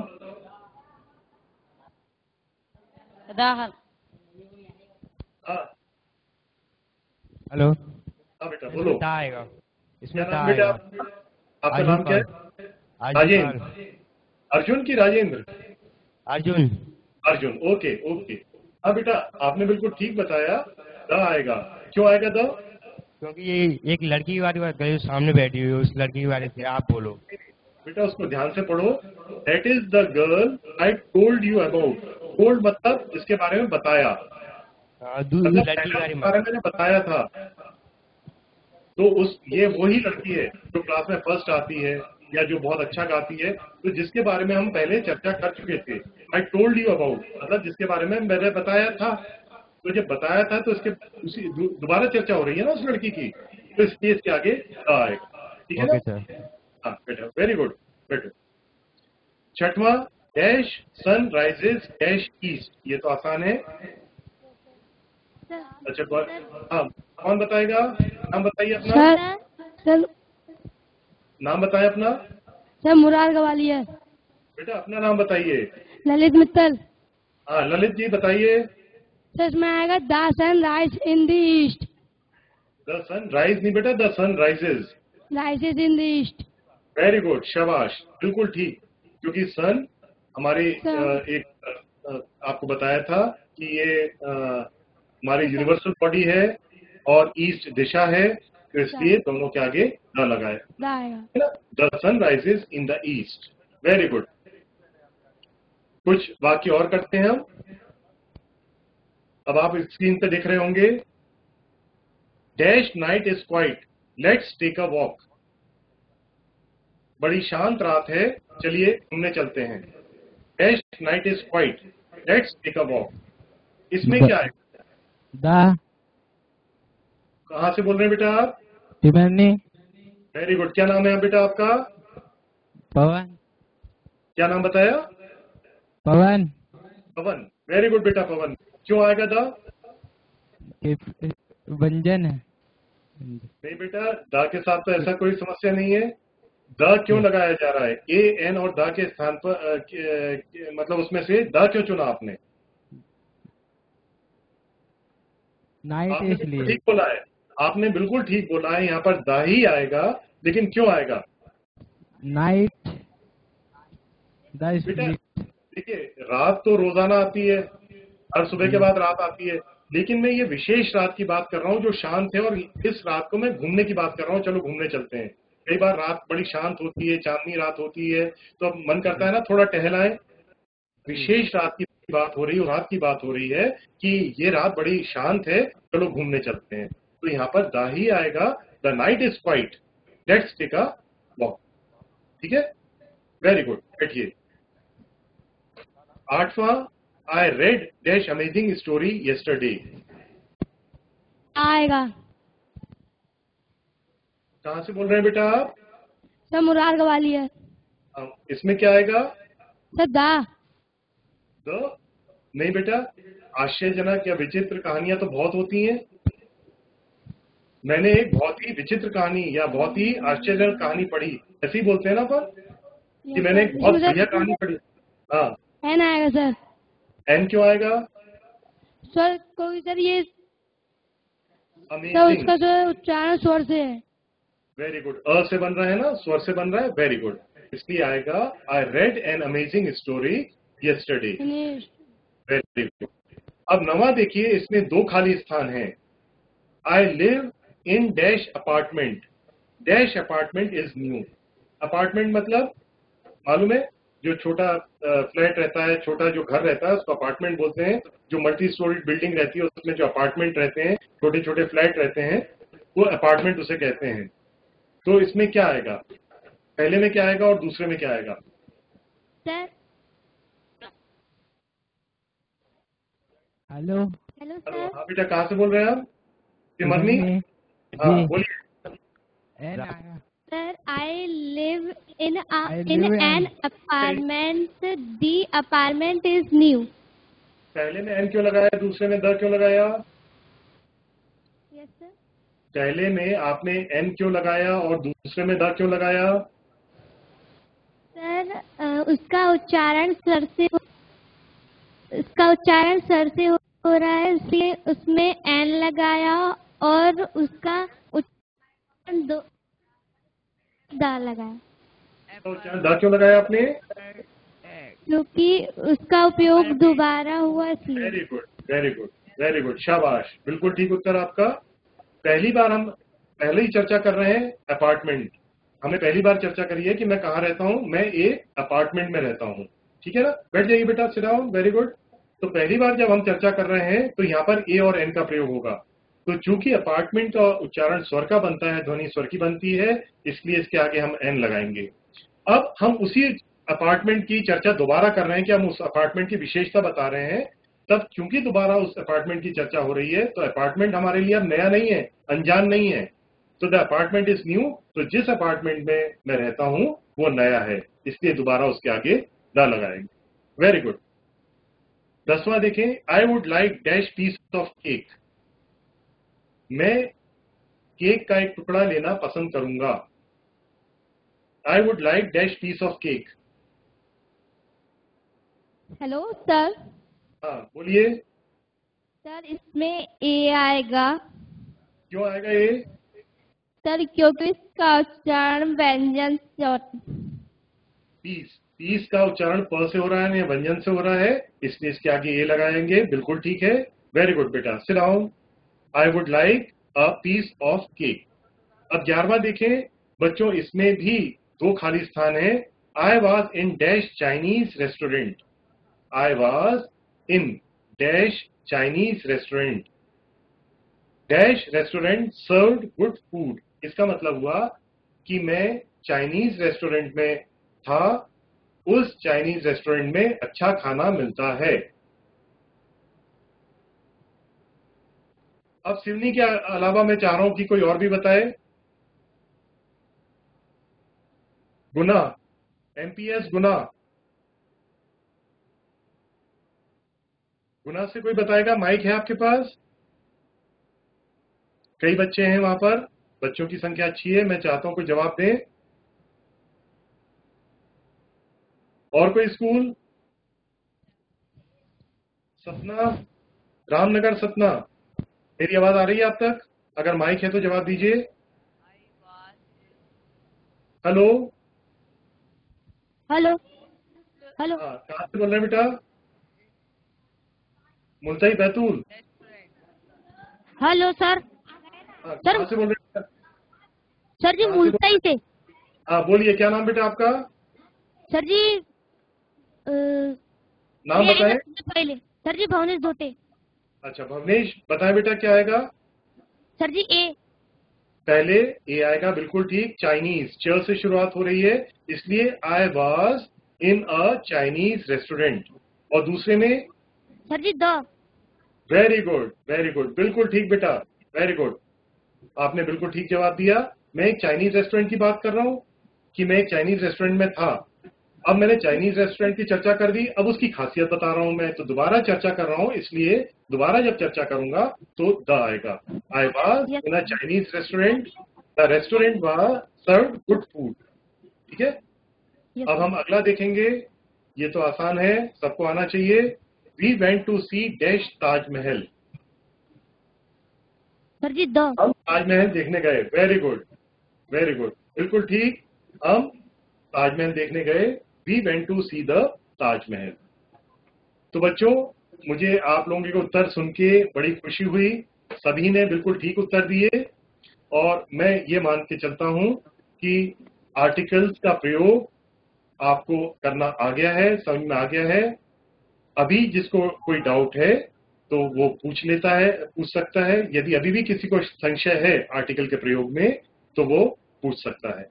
दाखल। हाँ हेलो। हाँ बेटा बोलो। दा आएगा, इसमें क्या दा नाम बेटा आएगा। आपका नाम क्या है? राजेंद्र। अर्जुन की राजेंद्र? अर्जुन। Arjun, okay okay. हाँ बेटा, आपने बिल्कुल ठीक बताया, द आएगा। क्यों आएगा द? क्योंकि ये एक लड़की की बात कर, सामने बैठी हुई है, उस लड़की के बारे में आप बोलो। बेटा उसको ध्यान से पढ़ो। That is the girl I told you about. Told मतलब जिसके बारे में बताया, मतलब लड़की के बारे में बारे में मैंने बताया था। तो ये वही लड़की है जो क्लास में फर्स्ट आती है या जो बहुत अच्छा गाती है, तो जिसके बारे में हम पहले चर्चा कर चुके थे। आई टोल्ड यू अबाउट मतलब जिसके बारे में मैंने बताया था। तो जब बताया था तो इसके उसी दोबारा चर्चा हो रही है ना उस लड़की की, तो इसलिए इसके आगे आएगा। ठीक है ना? Okay sir. हाँ बेटा, वेरी गुड बेटा। छठवां, dash sun rises dash east, ये तो आसान है। अच्छा हाँ, कौन बताएगा? नाम बताइए अपना। सर नाम बताए अपना। सर मुरार गवाली है। बेटा अपना नाम बताइए। ललित मित्तल। हाँ ललित जी बताइए। सर इसमें आएगा the sun rise in the east. The sun rise नहीं बेटा, the sun rises. Rises in the east. Very good, शाबाश, बिल्कुल ठीक। क्योंकि सन हमारी एक आपको बताया था कि ये हमारी यूनिवर्सल बॉडी है और ईस्ट दिशा है, तो इसलिए दोनों के आगे न लगाए। The sun rises in the east, very good. कुछ वाक्य और करते हैं हम। अब आप स्क्रीन पे देख रहे होंगे, dash night is quiet, let's take a walk. बड़ी शांत रात है, चलिए घूमने चलते हैं। Dash night is quiet, let's take a walk, इसमें क्या है? दा। कहाँ से बोल रहे हैं बेटा आप? तिमरनी। Very good. क्या नाम है बेटा आपका? पवन। क्या नाम बताया? पवन। पवन, वेरी गुड बेटा पवन। क्यों आएगा दा? व्यंजन है। नहीं बेटा, दा के साथ तो ऐसा कोई समस्या नहीं है। द क्यों लगाया जा रहा है? ए एन और द के स्थान पर मतलब उसमें से द क्यों चुना आपने? नाइट आपने इसलिए। बिल्कुल ठीक बोला है, आपने बिल्कुल ठीक बोला है, यहाँ पर द ही आएगा, लेकिन क्यों आएगा? नाइट द बेटा स्प्लिट। देखिए, रात तो रोजाना आती है, हर सुबह के बाद रात आती है, लेकिन मैं ये विशेष रात की बात कर रहा हूँ जो शांत है, और इस रात को मैं घूमने की बात कर रहा हूँ। चलो घूमने चलते हैं। कई बार रात बड़ी शांत होती है, चांदनी रात होती है, तो अब मन करता है ना थोड़ा टहलाएं। विशेष रात की बात हो रही है, रात की बात हो रही है कि ये रात बड़ी शांत है, चलो घूमने चलते हैं। तो यहाँ पर द ही आएगा। The night is quiet, let's take a walk. ठीक है, वेरी गुड। बैठिए। आठवां, I read dash amazing story yesterday. आएगा। कहाँ से बोल रहे हैं बेटा आप? सर मुरार गवाली है। इसमें क्या आएगा? सर दा। द नहीं बेटा, आश्चर्यजनक या विचित्र कहानियां तो बहुत होती हैं। मैंने एक बहुत ही विचित्र कहानी या बहुत ही आश्चर्यजनक कहानी पढ़ी, ऐसे ही बोलते हैं ना पर, कि मैंने एक बहुत बढ़िया कहानी पढ़ी। हाँ, एन आएगा सर। एन क्यों आएगा? सर कोई सर ये सर अमेजिंग। उसका जो उच्चारण स्वर से है। वेरी गुड, अ से बन रहा है ना, स्वर से बन रहा है, वेरी गुड। इसलिए आएगा I read an amazing story yesterday. Very good. अब नवा देखिए, इसमें दो खाली स्थान हैं। I live in dash apartment. Dash apartment is new. Apartment मतलब मालूम है, जो छोटा फ्लैट रहता है, छोटा जो घर रहता है उसको अपार्टमेंट बोलते हैं। जो मल्टी स्टोरी बिल्डिंग रहती है उसमें जो अपार्टमेंट रहते हैं, छोटे छोटे फ्लैट रहते हैं, वो अपार्टमेंट उसे कहते हैं। तो इसमें क्या आएगा, पहले में क्या आएगा और दूसरे में क्या आएगा? Sir hello. Hello hello, sir. हाँ बेटा, कहाँ से बोल रहे हैं आप? सिमरनी? हाँ बोलिए। एन आया। Sir I live in I in live in- an apartment, the apartment is new. पहले में एन क्यों लगाया, दूसरे में द क्यों लगाया? Yes sir. पहले में आपने एन क्यों लगाया और दूसरे में द क्यों लगाया? सर उसका उच्चारण सर से हो रहा है, इसलिए उसमें एन लगाया और उसका उच्चारण दा लगाया। तो द क्यों लगाया आपने? क्योंकि उसका उपयोग दोबारा हुआ इसलिए। Very good, very good, very good, शाबाश, बिल्कुल ठीक उत्तर आपका। पहली बार हम पहले ही चर्चा कर रहे हैं अपार्टमेंट। हमने पहली बार चर्चा करी है कि मैं कहाँ रहता हूँ, मैं एक अपार्टमेंट में रहता हूँ। ठीक है ना, बैठ जाइए बेटा, सिट डाउन, वेरी गुड। तो पहली बार जब हम चर्चा कर रहे हैं तो यहाँ पर ए और एन का प्रयोग होगा। तो चूंकि अपार्टमेंट का उच्चारण स्वर का बनता है, ध्वनि स्वर की बनती है, इसलिए इसके आगे हम एन लगाएंगे। अब हम उसी अपार्टमेंट की चर्चा दोबारा कर रहे हैं कि हम उस अपार्टमेंट की विशेषता बता रहे हैं। तब क्योंकि दोबारा उस अपार्टमेंट की चर्चा हो रही है, तो अपार्टमेंट हमारे लिए अब नया नहीं है, अनजान नहीं है। तो द अपार्टमेंट इज न्यू। तो जिस अपार्टमेंट में मैं रहता हूं वो नया है, इसलिए दोबारा उसके आगे द लगाएंगे। Very good. 10वां देखें, I would like dash piece of cake. मैं केक का एक टुकड़ा लेना पसंद करूंगा। I would like dash piece of cake. Hello sir. हाँ बोलिए। सर इसमें ए आएगा। क्यों आएगा ये? सर क्योंकि इसका उच्चारण व्यंजन से पीस, पीस का उच्चारण प से हो रहा है या व्यंजन से हो रहा है, इसलिए इसके आगे ए लगाएंगे। बिल्कुल ठीक है, वेरी गुड बेटा, sit down. I would like a piece of cake. अब 11वां देखें बच्चों, इसमें भी दो खाली स्थान है। I was in dash Chinese restaurant. I was in dash Chinese restaurant. Dash restaurant served good food. इसका मतलब हुआ कि मैं चाइनीज रेस्टोरेंट में था, उस चाइनीज रेस्टोरेंट में अच्छा खाना मिलता है। अब सिवनी के अलावा मैं चाह रहा हूं कि कोई और भी बताए। गुना, एमपीएस गुना, गुना से कोई बताएगा? माइक है आपके पास? कई बच्चे हैं वहां पर, बच्चों की संख्या अच्छी है, मैं चाहता हूं कोई जवाब दे। और कोई स्कूल? सतना, रामनगर सतना। मेरी आवाज आ रही है आप तक? अगर माइक है तो जवाब दीजिए। हेलो। Hello hello. हाँ, कहाँ से बोल रहे हैं बेटा? मुल्ताई बैतूल। Hello sir. हाँ, सर कहाँ से बोल रहे हैं? सर जी कहाँ से मुल्ताई से। हाँ बोलिए, क्या नाम बेटा आपका? सर जी नाम बताएं। पहले सर जी भवनेश धोते। अच्छा भवनेश, बताएं बेटा क्या आएगा? Sir ji a. पहले ए आएगा, बिल्कुल ठीक। चाइनीज, च से शुरुआत हो रही है, इसलिए I was in a Chinese restaurant. और दूसरे में? Sir ji the. Very good, very good, बिल्कुल ठीक बेटा, वेरी गुड। आपने बिल्कुल ठीक जवाब दिया। मैं एक चाइनीज रेस्टोरेंट की बात कर रहा हूँ कि मैं एक चाइनीज रेस्टोरेंट में था। अब मैंने चाइनीज रेस्टोरेंट की चर्चा कर दी, अब उसकी खासियत बता रहा हूं मैं, तो दोबारा चर्चा कर रहा हूं, इसलिए दोबारा जब चर्चा करूंगा तो द आएगा। I was in a Chinese restaurant, the restaurant was served good food. ठीक है, अब हम अगला देखेंगे। ये तो आसान है, सबको आना चाहिए। We went to see dash Taj Mahal. Sir ji the. हम ताजमहल देखने गए। वेरी गुड, वेरी गुड, बिल्कुल ठीक। हम ताजमहल देखने गए, we went to see the Taj Mahal. तो बच्चों, मुझे आप लोगों के उत्तर सुन के बड़ी खुशी हुई, सभी ने बिल्कुल ठीक उत्तर दिए और मैं ये मान के चलता हूं कि आर्टिकल्स का प्रयोग आपको करना आ गया है, समझ में आ गया है। अभी जिसको कोई डाउट है तो वो पूछ सकता है। यदि अभी भी किसी को संशय है आर्टिकल के प्रयोग में तो वो पूछ सकता है।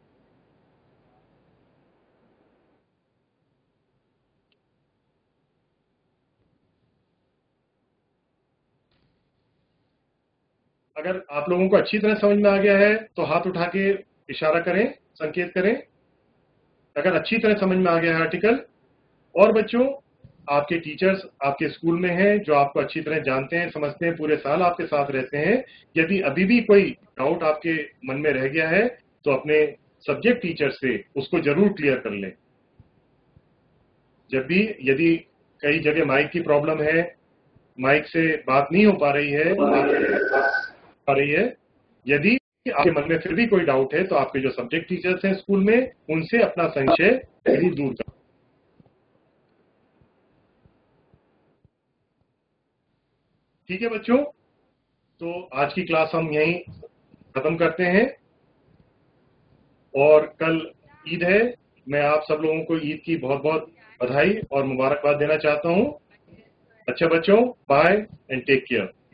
अगर आप लोगों को अच्छी तरह समझ में आ गया है तो हाथ उठा के इशारा करें, संकेत करें अगर अच्छी तरह समझ में आ गया है आर्टिकल। और बच्चों, आपके टीचर्स आपके स्कूल में हैं जो आपको अच्छी तरह जानते हैं, समझते हैं, पूरे साल आपके साथ रहते हैं। यदि अभी भी कोई डाउट आपके मन में रह गया है तो अपने सब्जेक्ट टीचर से उसको जरूर क्लियर कर लें। जब भी यदि कई जगह माइक की प्रॉब्लम है, माइक से बात नहीं हो पा रही है, यदि आपके मन में फिर भी कोई डाउट है तो आपके जो सब्जेक्ट टीचर्स हैं स्कूल में, उनसे अपना संशय जरूर दूर करें। ठीक है बच्चों, तो आज की क्लास हम यहीं खत्म करते हैं और कल ईद है। मैं आप सब लोगों को ईद की बहुत बहुत बधाई और मुबारकबाद देना चाहता हूं। अच्छा बच्चों, बाय एंड टेक केयर।